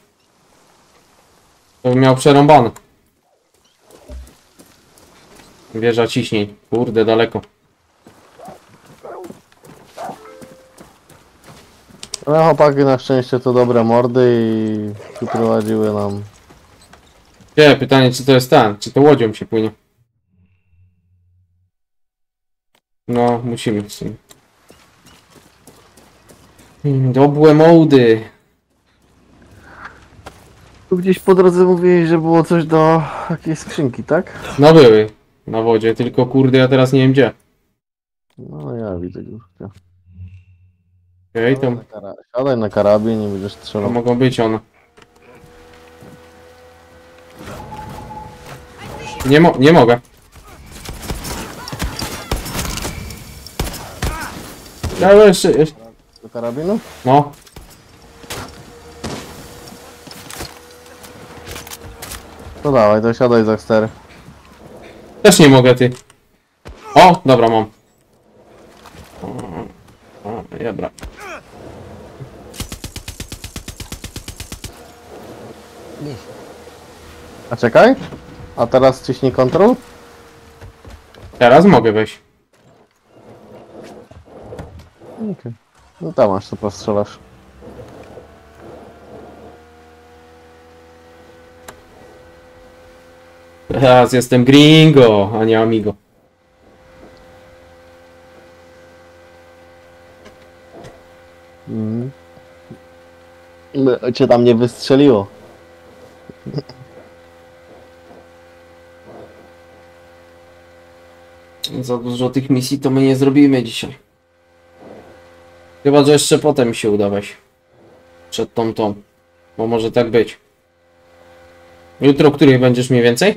To by miał przerąbane. Wieża ciśnień. Kurde, daleko. No chłopaki na szczęście to dobre mordy i przyprowadziły nam... Gdzie? Pytanie, czy to jest ten, czy to łodzią się płynie? No, musimy w sumie. Hmm, Dobłe mołdy. Tu gdzieś po drodze mówiłeś, że było coś do jakiejś skrzynki, tak? No były na wodzie, tylko kurde ja teraz nie wiem gdzie. No ja widzę już. Okej, okay, to, Siadaj na karabin i będziesz to strzelał. mogą być one. Nie, mo nie mogę. Ja jeszcze, jeszcze. Do karabinu? No. To dawaj, to siadaj za cztery. Też nie mogę, ty. O, dobra, mam. O, dobra. A czekaj. A teraz ciśnij kontrol. Teraz mogę wejść. Okej. Okay. No tam masz, to postrzelasz. Teraz jestem gringo, a nie amigo. Mhm. Cię tam nie wystrzeliło. Za dużo tych misji to my nie zrobimy dzisiaj. Chyba, że jeszcze potem się uda wejść. Przed tą tą. Bo może tak być. Jutro, której będziesz mniej więcej?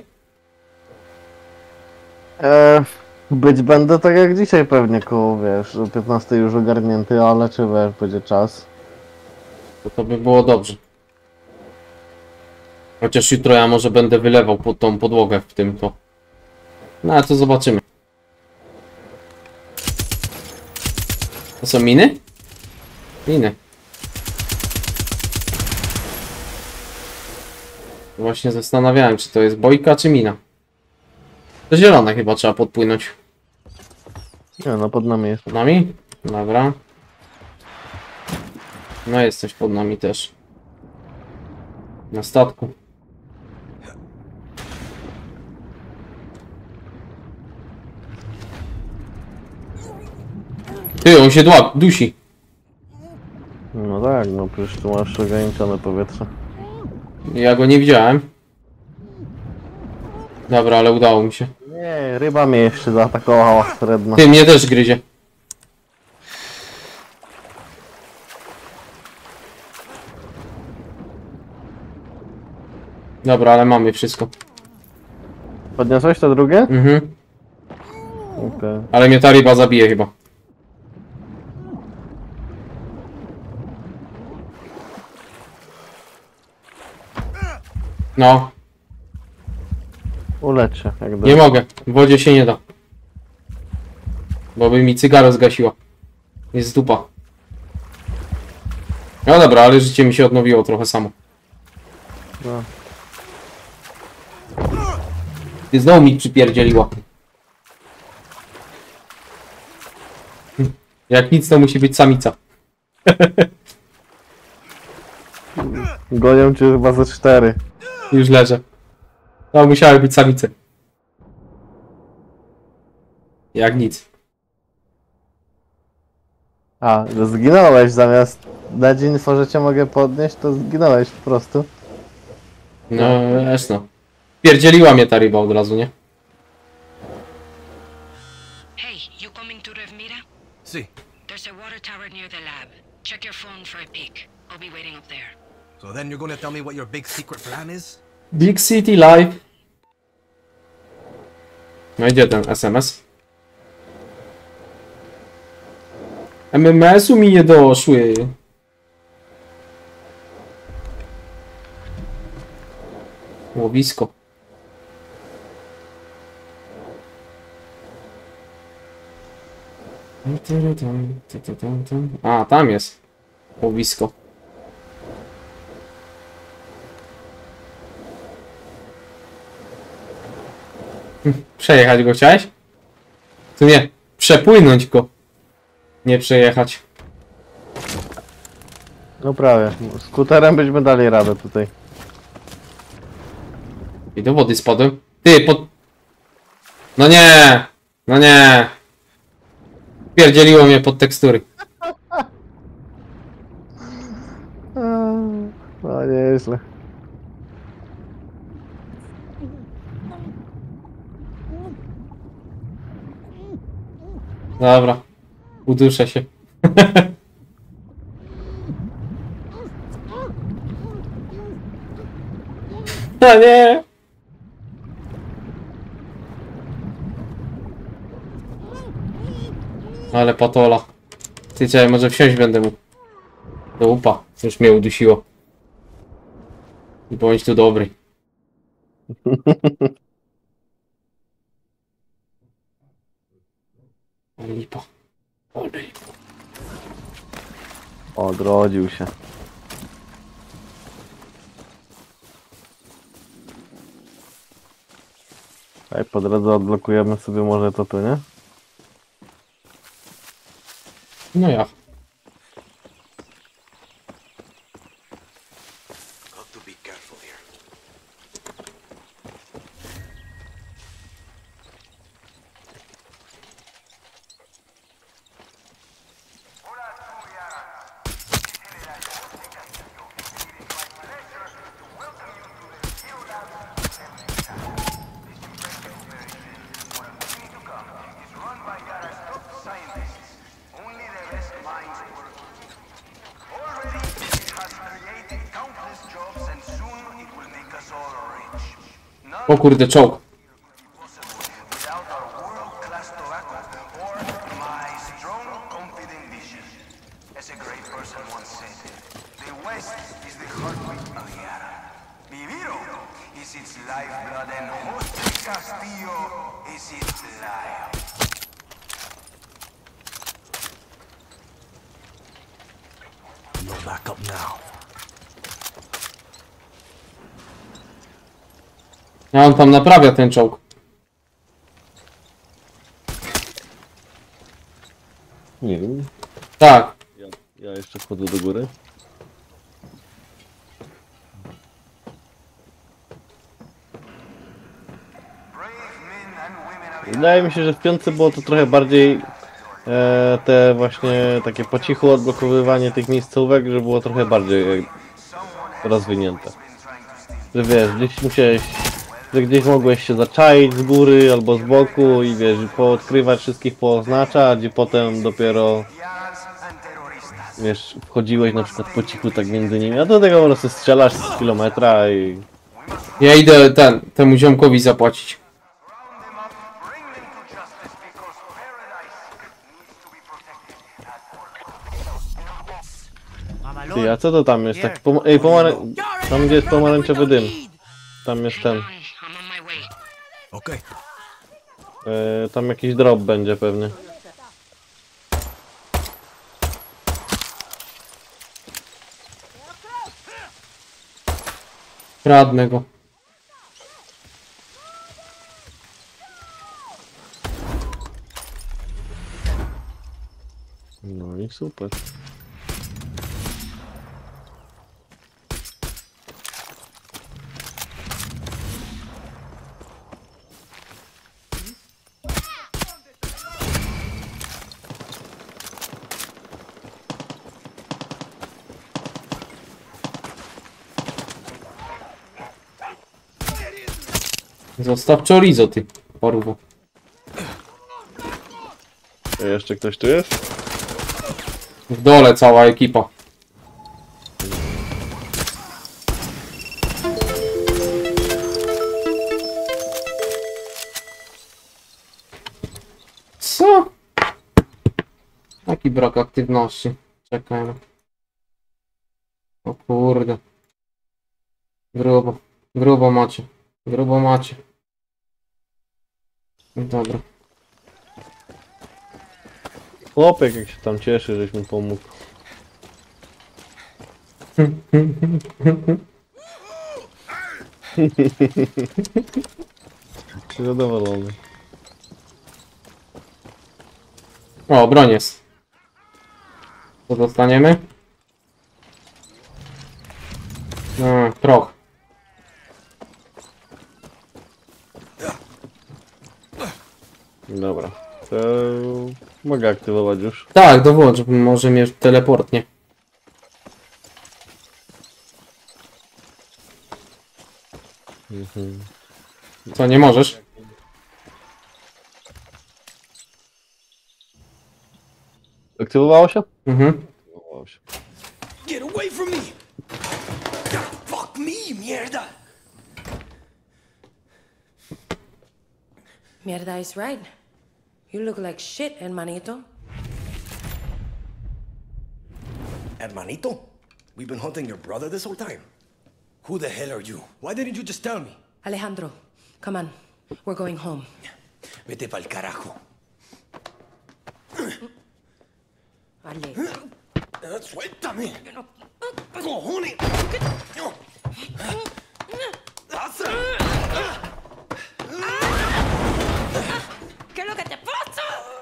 Eee, być będę tak jak dzisiaj pewnie koło, wiesz, o piętnastej już ogarnięty, ale czy wiesz, będzie czas. To, to by było dobrze. Chociaż jutro ja może będę wylewał pod tą podłogę w tym to. No ale to zobaczymy. To są miny? Miny. Właśnie zastanawiałem, czy to jest bojka, czy mina. To zielone chyba trzeba podpłynąć. Nie no, pod nami jest. Pod nami? Dobra. No jesteś pod nami też. Na statku. Ty, on się dła, dusi. No tak, no przecież tu masz ograniczone powietrze. Ja go nie widziałem. Dobra, ale udało mi się. Nie, ryba mnie jeszcze zaatakowała sredna. Ty, mnie też gryzie. Dobra, ale mamy wszystko. Podniosłeś to drugie? Mhm. Okej. Okay. Ale mnie ta ryba zabije chyba. No. Ulecz się, jak Nie mogę, w wodzie się nie da. Bo by mi cygaro zgasiła. Jest dupa. No dobra, ale życie mi się odnowiło trochę samo. No. Ty znowu mi przypierdzieliła. Hm. Jak nic, to musi być samica. Gonią cię chyba ze cztery. Już leżę. To musiały być samice. Jak nic. A, że zginąłeś zamiast dać info, że cię mogę podnieść, to zginąłeś po prostu. No, wiesz no. Pierdzieliła mnie ta ryba od razu, nie? Hey, you coming to Revmira? See. There's a water tower near the lab. Check your phone for a peek. I'll be waiting up there. So then you're gonna tell me what your big secret plan is? Big City Live. No idzie ten S M S. M M S-u mi nie doszły. Łowisko. A, tam jest łowisko. Przejechać go chciałeś? Tu nie, przepłynąć go. Nie przejechać. No prawie. Skuterem byśmy dali radę tutaj. I do wody spadłem. Ty, pod... No nie! No nie! Pierdzieliło mnie pod tekstury. No nieźle. Dobra. Uduszę się. No nie! Ale patola. Ty czekaj, może wsiąść będę mógł. Do upa. Już mnie udusiło. I bądź tu dobry. O lipa. O lipa. Odrodził się. Ej, po drodze odblokujemy sobie może to tu, nie? No ja. Got to be careful here. O kurde, czołg. No backup now. A on tam naprawia ten czołg. Nie wiem. Tak. Ja, ja jeszcze wchodzę do góry. Wydaje mi się, że w piątce było to trochę bardziej e, te właśnie takie po cichu odblokowywanie tych miejscówek, że było trochę bardziej e, rozwinięte. Że wiesz, gdzieś musiałeś, że gdzieś mogłeś się zaczaić z góry albo z boku i wiesz, poodkrywać wszystkich, pooznaczać i potem dopiero wiesz, wchodziłeś na przykład po cichu tak między nimi, a do tego po prostu strzelasz z kilometra i... Ja idę ten, temu ziomkowi zapłacić. Ty, a co to tam jest? Tak pom Ej, pomara... Tam gdzie jest pomarańczowy dym. Tam jest ten. Okay. E, tam jakiś drop będzie pewnie. Kradnę go. No i super. Zostaw chorizo, ty porwo. A jeszcze ktoś tu jest? W dole cała ekipa. Co? Taki brak aktywności. Czekajmy. O kurde. Grubo. Grubo macie. Grubo macie. Dobra. Chłopek jak się tam cieszy, żeś mu pomógł. Zadowolony. O, broń jest. Co dostaniemy? No, trochę. Dobra. To mogę aktywować już. Tak, dowódź, może mnie teleportnie. Mhm. Co, nie możesz? Aktywowało się? Mhm. Aktywowało się. Get away from me! Fuck me, mierda! Mierda is right. You look like shit, hermanito. Hermanito? We've been hunting your brother this whole time. Who the hell are you? Why didn't you just tell me? Alejandro, come on. We're going home. Vete pa'l carajo. Ale. Uh, Suéltame. Cojones. ¿Qué es lo que te pasa?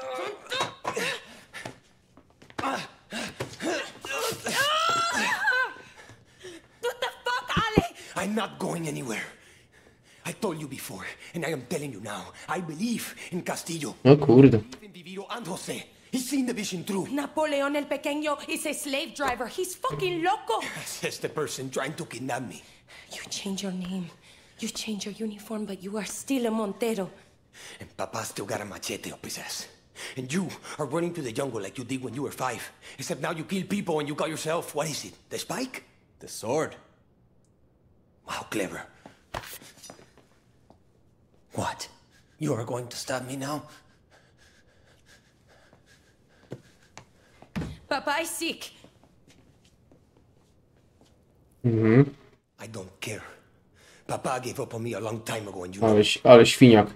What the fuck, Ale? I'm not going anywhere. I told you before, and I am telling you now. I believe in Castillo. O kurde. In Viviro and Jose. He's seen the vision through. Napoleon el Pequeño is a slave driver. He's fucking loco. Says the person trying to kidnap me. You change your name. You change your uniform, but you are still a Montero. And Papa still got a machete up his ass. And you are running to the jungle like you did when you were five. Except now you kill people and you call yourself, what is it? The spike? The sword. Wow, clever. What? You are going to stab me now? Papa is sick. Mhm. I don't care. Papa gave up on me a long time ago and you know. Ale, ale świniak.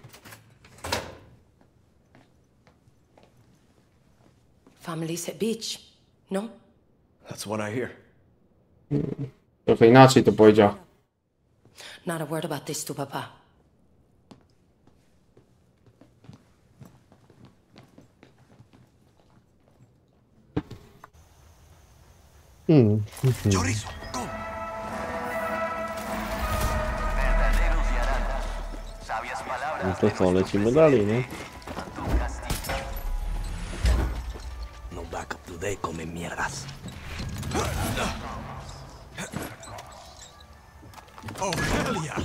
Family's a bitch, no? That's what I hear. Trochę inaczej to powiedział. Not a word about this to Papa. Hmm. Chorizo, go! No to co, lecimy dalej, nie? No backup today, come mierdas. Oh, hell yeah!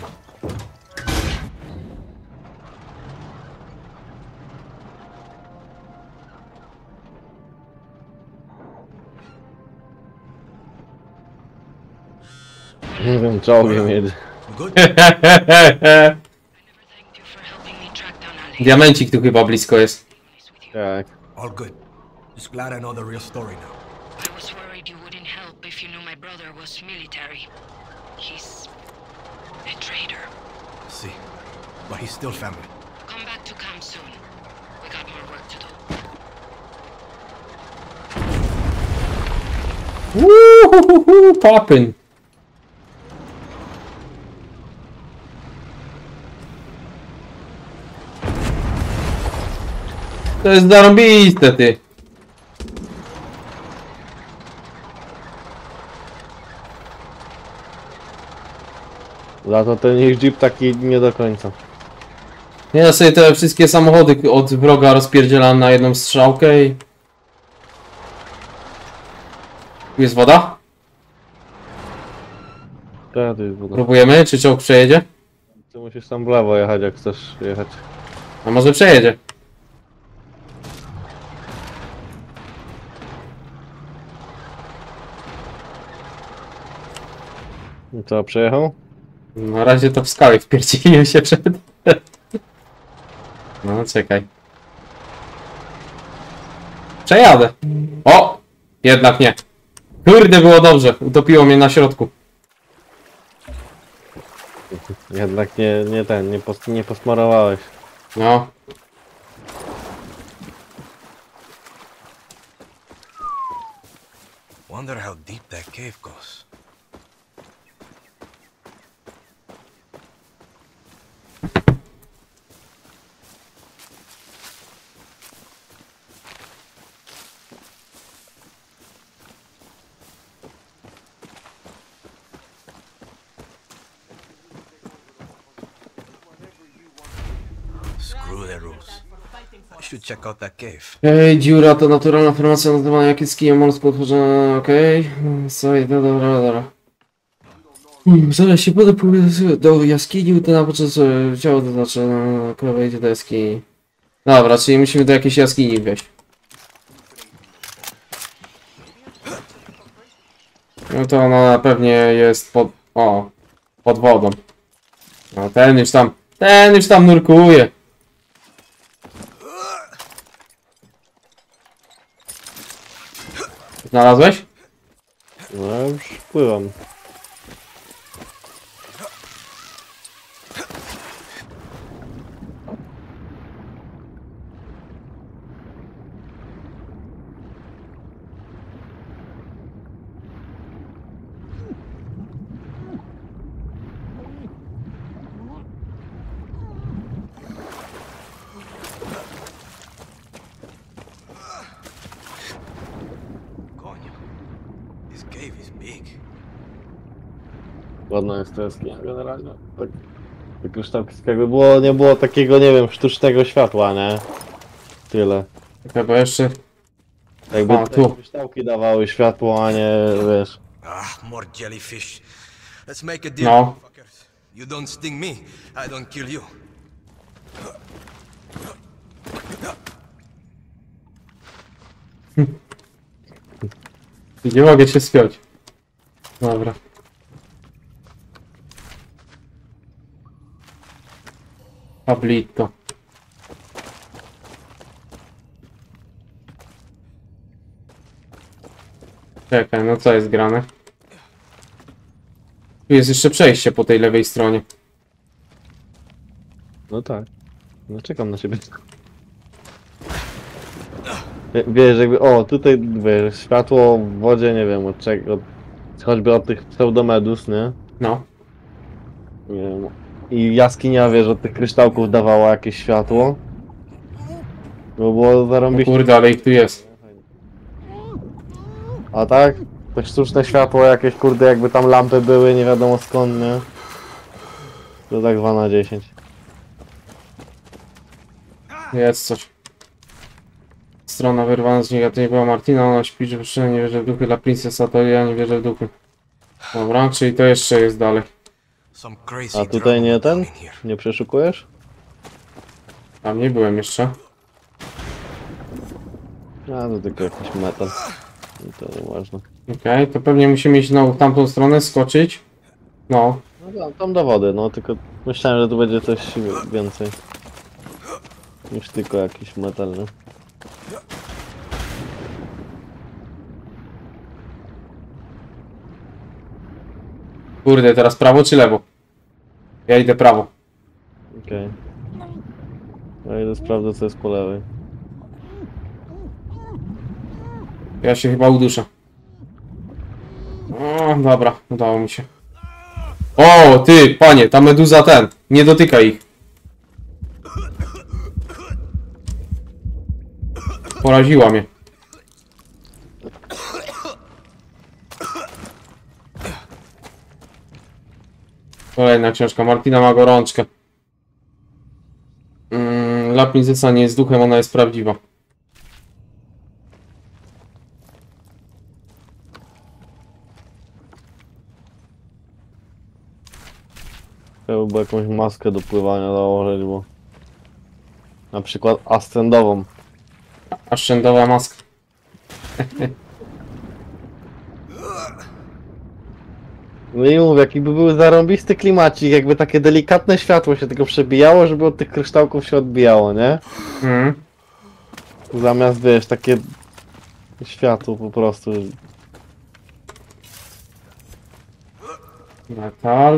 Nie wiem, czołgiem jedzie. Good? Diamencik tu chyba blisko jest. Tak. All good. Just glad I know the real story now. I was worried you wouldn't help if you knew my brother was military. He's a traitor. See, but he's still family. Come back to camp soon. We got more work to do. Woo, poppin'. To jest zarąbiste, ty. Za to ten ich jeep taki nie do końca. Ja sobie te wszystkie samochody od wroga rozpierdzielam na jedną strzałkę i... Tu jest woda? Tak, to jest woda. Próbujemy, czy czołg przejedzie? Ty musisz tam w lewo jechać, jak chcesz jechać. A może przejedzie? I co, przejechał? Na razie to w skałę wpierdzieliłem się przed... No, czekaj. Przejadę. O! Jednak nie. Kurde, było dobrze. Utopiło mnie na środku. Jednak nie, nie ten, nie, pos, nie posmarowałeś. No. Wonder how deep that cave goes. Screw the rules. I should check out that cave. Ej, dziura to naturalna formacja nazywana jak jaskinia morską utworzona, okej. Słuchaj, no dobra, dobra. Hmm, zaraz się będę powiedzieć do jaskini, to na początku ciało to znaczy, no, krowa idzie do jaskini. Dobra, czyli musimy do jakiejś jaskini wejść. No to ona pewnie jest pod... o, pod wodą. No ten już tam, ten już tam nurkuje. Znalazłeś? No już pływam. This cave is big. Ładna jest to jaskinia generalnie. Tak, tak już tam jakby było, nie było takiego, nie wiem, sztucznego światła, nie? Tyle. Chyba jeszcze... Jakby A, tu. te kryształki dawały światło, a nie, wiesz. Ah, more jellyfish. Let's make a deal, No. fuckers. You don't sting me, I don't kill you. Nie mogę się spiąć. Dobra. Pablito. Czekaj, no co jest grane? Tu jest jeszcze przejście po tej lewej stronie. No tak. No czekam na ciebie. Wie- Wiesz, jakby, o, tutaj, wiesz, światło w wodzie, nie wiem, od czego, od, choćby od tych pseudomedus, nie? No. Nie wiem. I jaskinia, wiesz, od tych kryształków dawała jakieś światło. Bo było O zarąbiście. kurde, ale ich tu jest. A tak? To sztuczne światło jakieś, kurde, jakby tam lampy były, nie wiadomo skąd, nie? To tak dwa na dziesięć. Jest coś. Strona wyrwana z niego, to nie była Martina, ona śpi, że przynajmniej nie wierzę w duchy dla Princesa, to ja nie wierzę w duchy. Dobra, czyli to jeszcze jest dalej. Some crazy A tutaj nie drone ten? down in here. Nie przeszukujesz? Tam nie byłem jeszcze. A, to tylko jakiś metal. To nieważne. Okej, to pewnie musimy iść znowu w tamtą stronę, skoczyć. No, No tam, tam do wody, no tylko myślałem, że tu będzie coś więcej. Niż tylko jakiś metal, nie? kurde, teraz prawo czy lewo? Ja idę prawo. Okej. Okay. Ja idę sprawdzę, co jest po lewej. Ja się chyba uduszę. O, dobra, udało mi się. O, ty, panie, ta meduza ten. Nie dotykaj ich. Poraziła mnie. Kolejna książka. Martina ma gorączkę. Mm, Lapnizyca nie jest duchem, ona jest prawdziwa. Trzeba by jakąś maskę do pływania założyć, bo... Na przykład ascendową. Aszczędowa maska. No i mówię, jaki by był zarąbisty klimacik, jakby takie delikatne światło się tylko przebijało, żeby od tych kryształków się odbijało, nie? Mhm. Zamiast, wiesz, takie światło po prostu. Metal.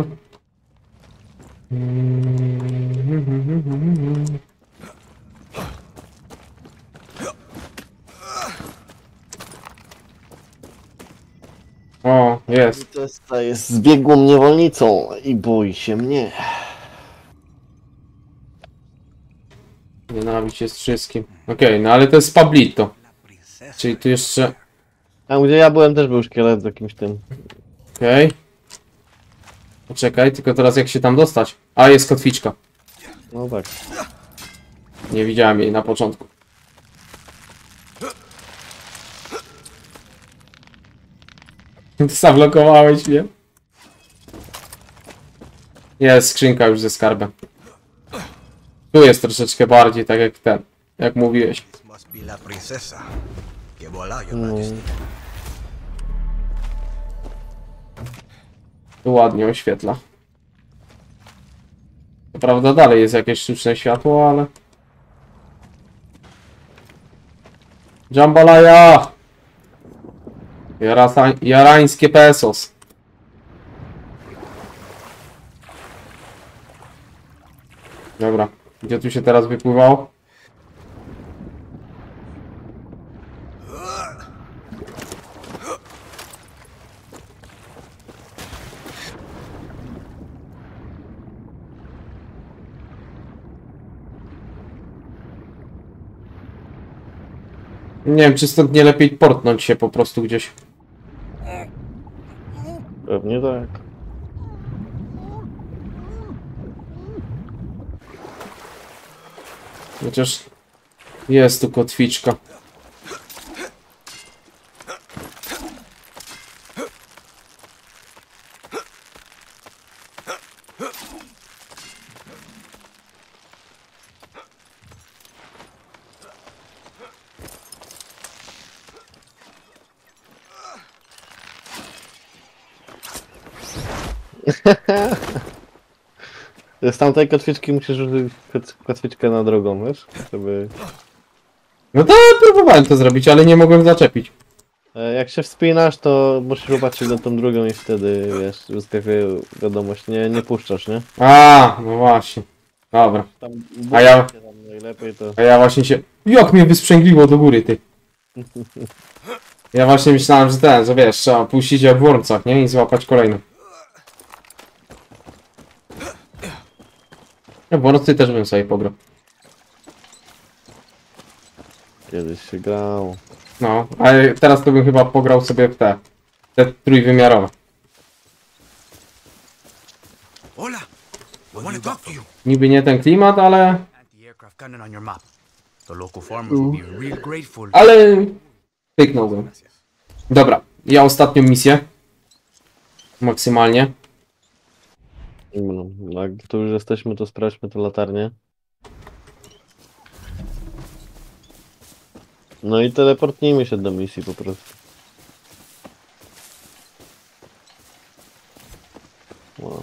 O, jest. Testa jest zbiegłą niewolnicą i boi się mnie. Nienawiść jest wszystkim. Okej, okay, no ale to jest Pablito. Czyli tu jeszcze... Tam gdzie ja byłem też był szkielet z jakimś tym. Okej. Okay. Poczekaj, tylko teraz jak się tam dostać? A, jest kotwiczka. No tak. Nie widziałem jej na początku. Zablokowałeś mnie. Jest skrzynka już ze skarbem. Tu jest troszeczkę bardziej tak jak ten, jak mówiłeś. No. Tu ładnie oświetla. To prawda dalej jest jakieś sztuczne światło, ale... Jambalaya! Jarasa... Jarańskie pesos. Dobra, gdzie tu się teraz wypływało? Nie wiem, czy stąd nie lepiej portnąć się po prostu gdzieś. Pewnie tak. Chociaż jest tu kotwiczka. Z tamtej kotwiczki musisz rzucić kotwiczkę na drogą, wiesz? Żeby... No to próbowałem to zrobić, ale nie mogłem zaczepić. Jak się wspinasz, to musisz popatrzeć na tą drugą i wtedy, wiesz, wyskakuje wiadomość, nie, nie puszczasz, nie? A, no właśnie. Dobra. Tam A ja... tam najlepiej to... A ja właśnie się... Jak mnie wysprzęgliło do góry, ty. Ja właśnie myślałem, że ten, że wiesz, trzeba puścić jak w wormcach, nie? I złapać kolejną. Ja w wormcy też bym sobie pograł. Kiedyś się grało. No, ale teraz to bym chyba pograł sobie w te... Te trójwymiarowe. Hola. I want to talk to you. Niby nie ten klimat, ale... Anti-aircraft cannon on your map. The local farmers will be real grateful. Ale... Pyknąłbym. Dobra, ja ostatnią misję. Maksymalnie. No, jak tu już jesteśmy, to sprawdźmy tę latarnię. No i teleportnijmy się do misji po prostu. Wow.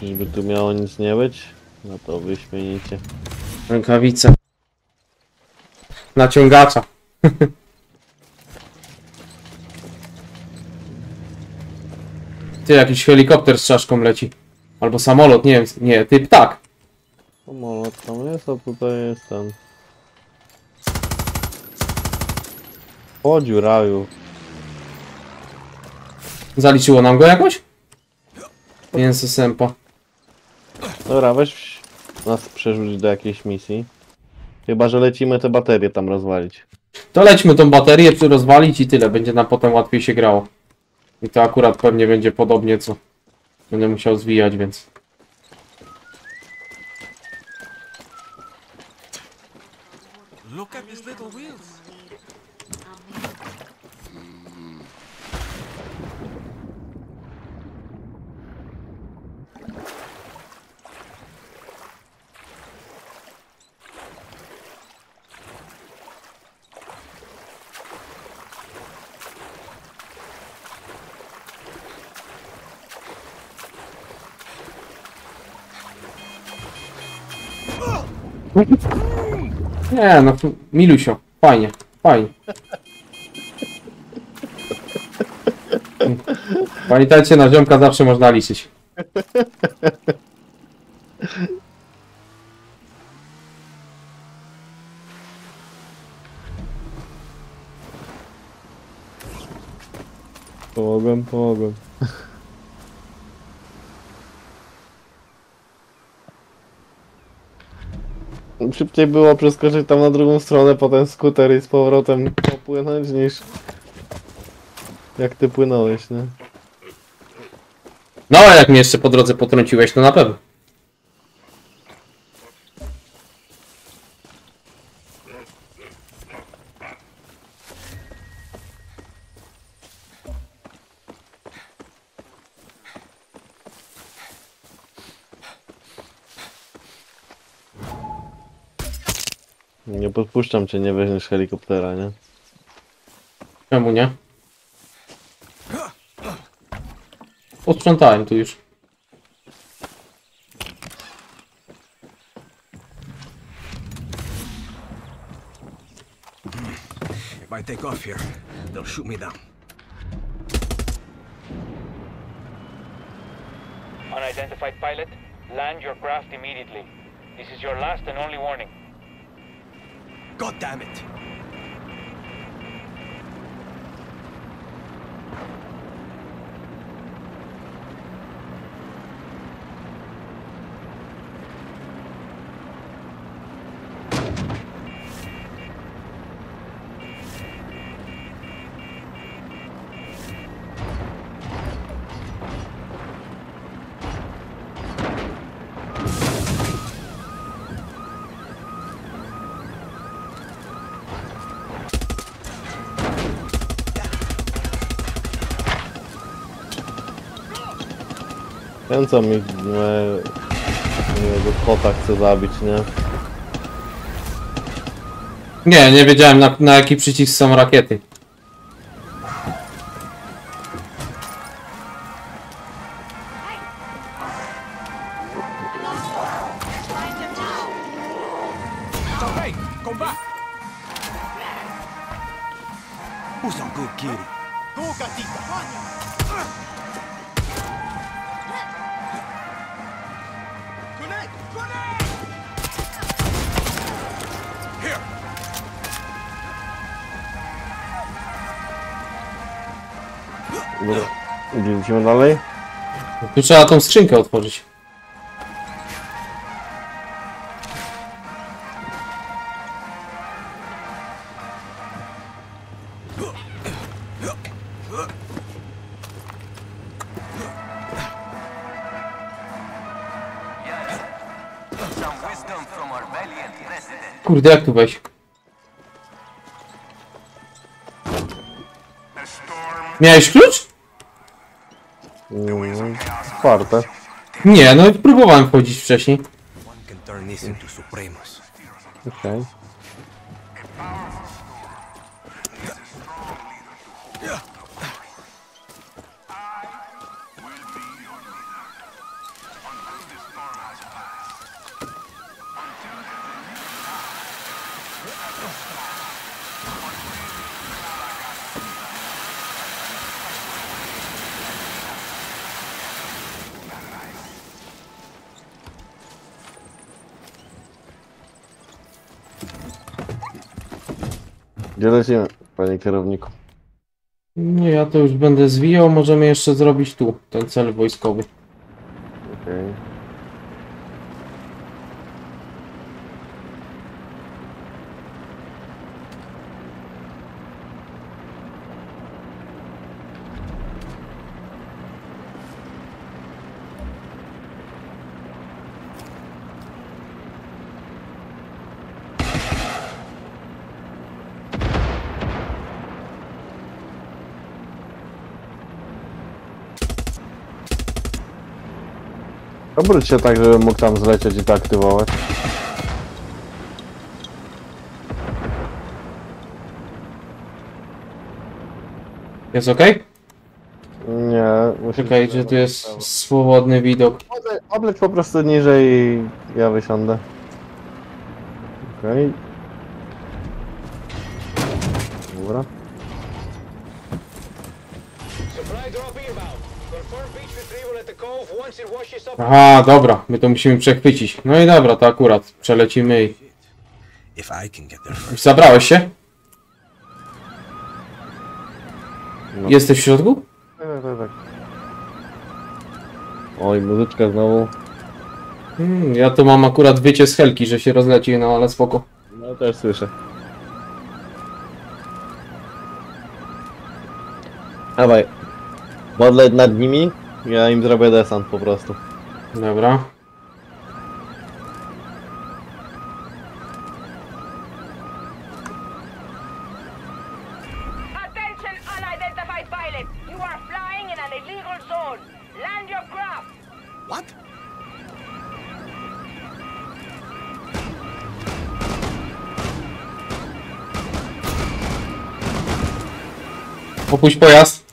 Niby tu miało nic nie być, no to wyśmienicie. Rękawice. Naciągacza. Ty, jakiś helikopter z czaszką leci. Albo samolot, nie wiem. Nie, ty ptak. Samolot tam jest, a tutaj jest ten. O dziuraju. Zaliczyło nam go jakoś? Mięso sępa. Dobra, weź nas przerzuć do jakiejś misji. Chyba że lecimy te baterie tam rozwalić. To lećmy tą baterię, rozwalić i tyle. Będzie nam potem łatwiej się grało. I to akurat pewnie będzie podobnie, co będę musiał zwijać, więc... Look at these little wheels. Nie, no Milusio, fajnie, fajnie. Pamiętajcie, na ziomka zawsze można liczyć. Pomogłem, pomogłem. Szybciej było przeskoczyć tam na drugą stronę, potem skuter i z powrotem popłynąć niż jak ty płynąłeś, nie? No a jak mnie jeszcze po drodze potrąciłeś, to na pewno. Nie podpuszczam cię, nie weźmiesz helikoptera, nie? Czemu nie? Posprzątałem tu już. If I take off here, they'll shoot me down. Unidentified pilot, land your craft immediately. This is your last and only warning. God damn it! Ten co mi e, mojego kota chce zabić, nie? Nie, nie wiedziałem na, na jaki przycisk są rakiety. Hey, come back! Who's a good kitty? Go, gatita! Dobra, idziemy dalej. Tu trzeba tą skrzynkę otworzyć. Kurde, jak tu wejść? Miałeś klucz? Mm, otwarte. Nie, no próbowałem wchodzić wcześniej. Okej. Okay. Gdzie lecimy, panie kierowniku? Nie, ja to już będę zwijał, możemy jeszcze zrobić tu, ten cel wojskowy. Okej. Okay. Obróć się tak, żebym mógł tam zlecieć i to aktywować. Jest ok? Nie, musisz... Czekaj, że tu jest swobodny widok. Obleć po prostu niżej i ja wysiądę. Okej. Okay. Dobra. Aha, dobra, my to musimy przechwycić. No i dobra, to akurat przelecimy i... Już zabrałeś się? No. Jesteś w środku? Tak, tak, tak. Oj, muzyczka znowu. Hmm, ja tu mam akurat wycie z helki, że się rozleci, no ale spoko. No też słyszę. Dawaj. Podleć nad nimi, ja im zrobię desant po prostu. Dobra. Attention unidentified pilot! You are flying in an illegal zone. Land your craft! What? Opuść pojazd.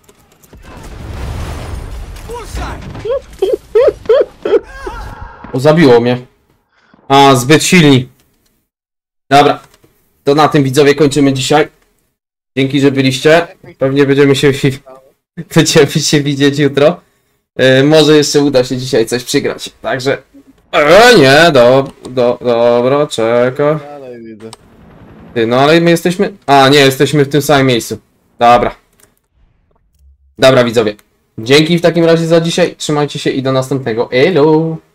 O, zabiło mnie. A, zbyt silni. Dobra. To na tym, widzowie, kończymy dzisiaj. Dzięki, że byliście. Pewnie będziemy się, będziemy się widzieć jutro. Yy, może jeszcze uda się dzisiaj coś przygrać. Także... E, nie, do, do, dobra, czeka. Ty, no ale my jesteśmy... A, nie, jesteśmy w tym samym miejscu. Dobra. Dobra, widzowie. Dzięki w takim razie za dzisiaj. Trzymajcie się i do następnego. Elo!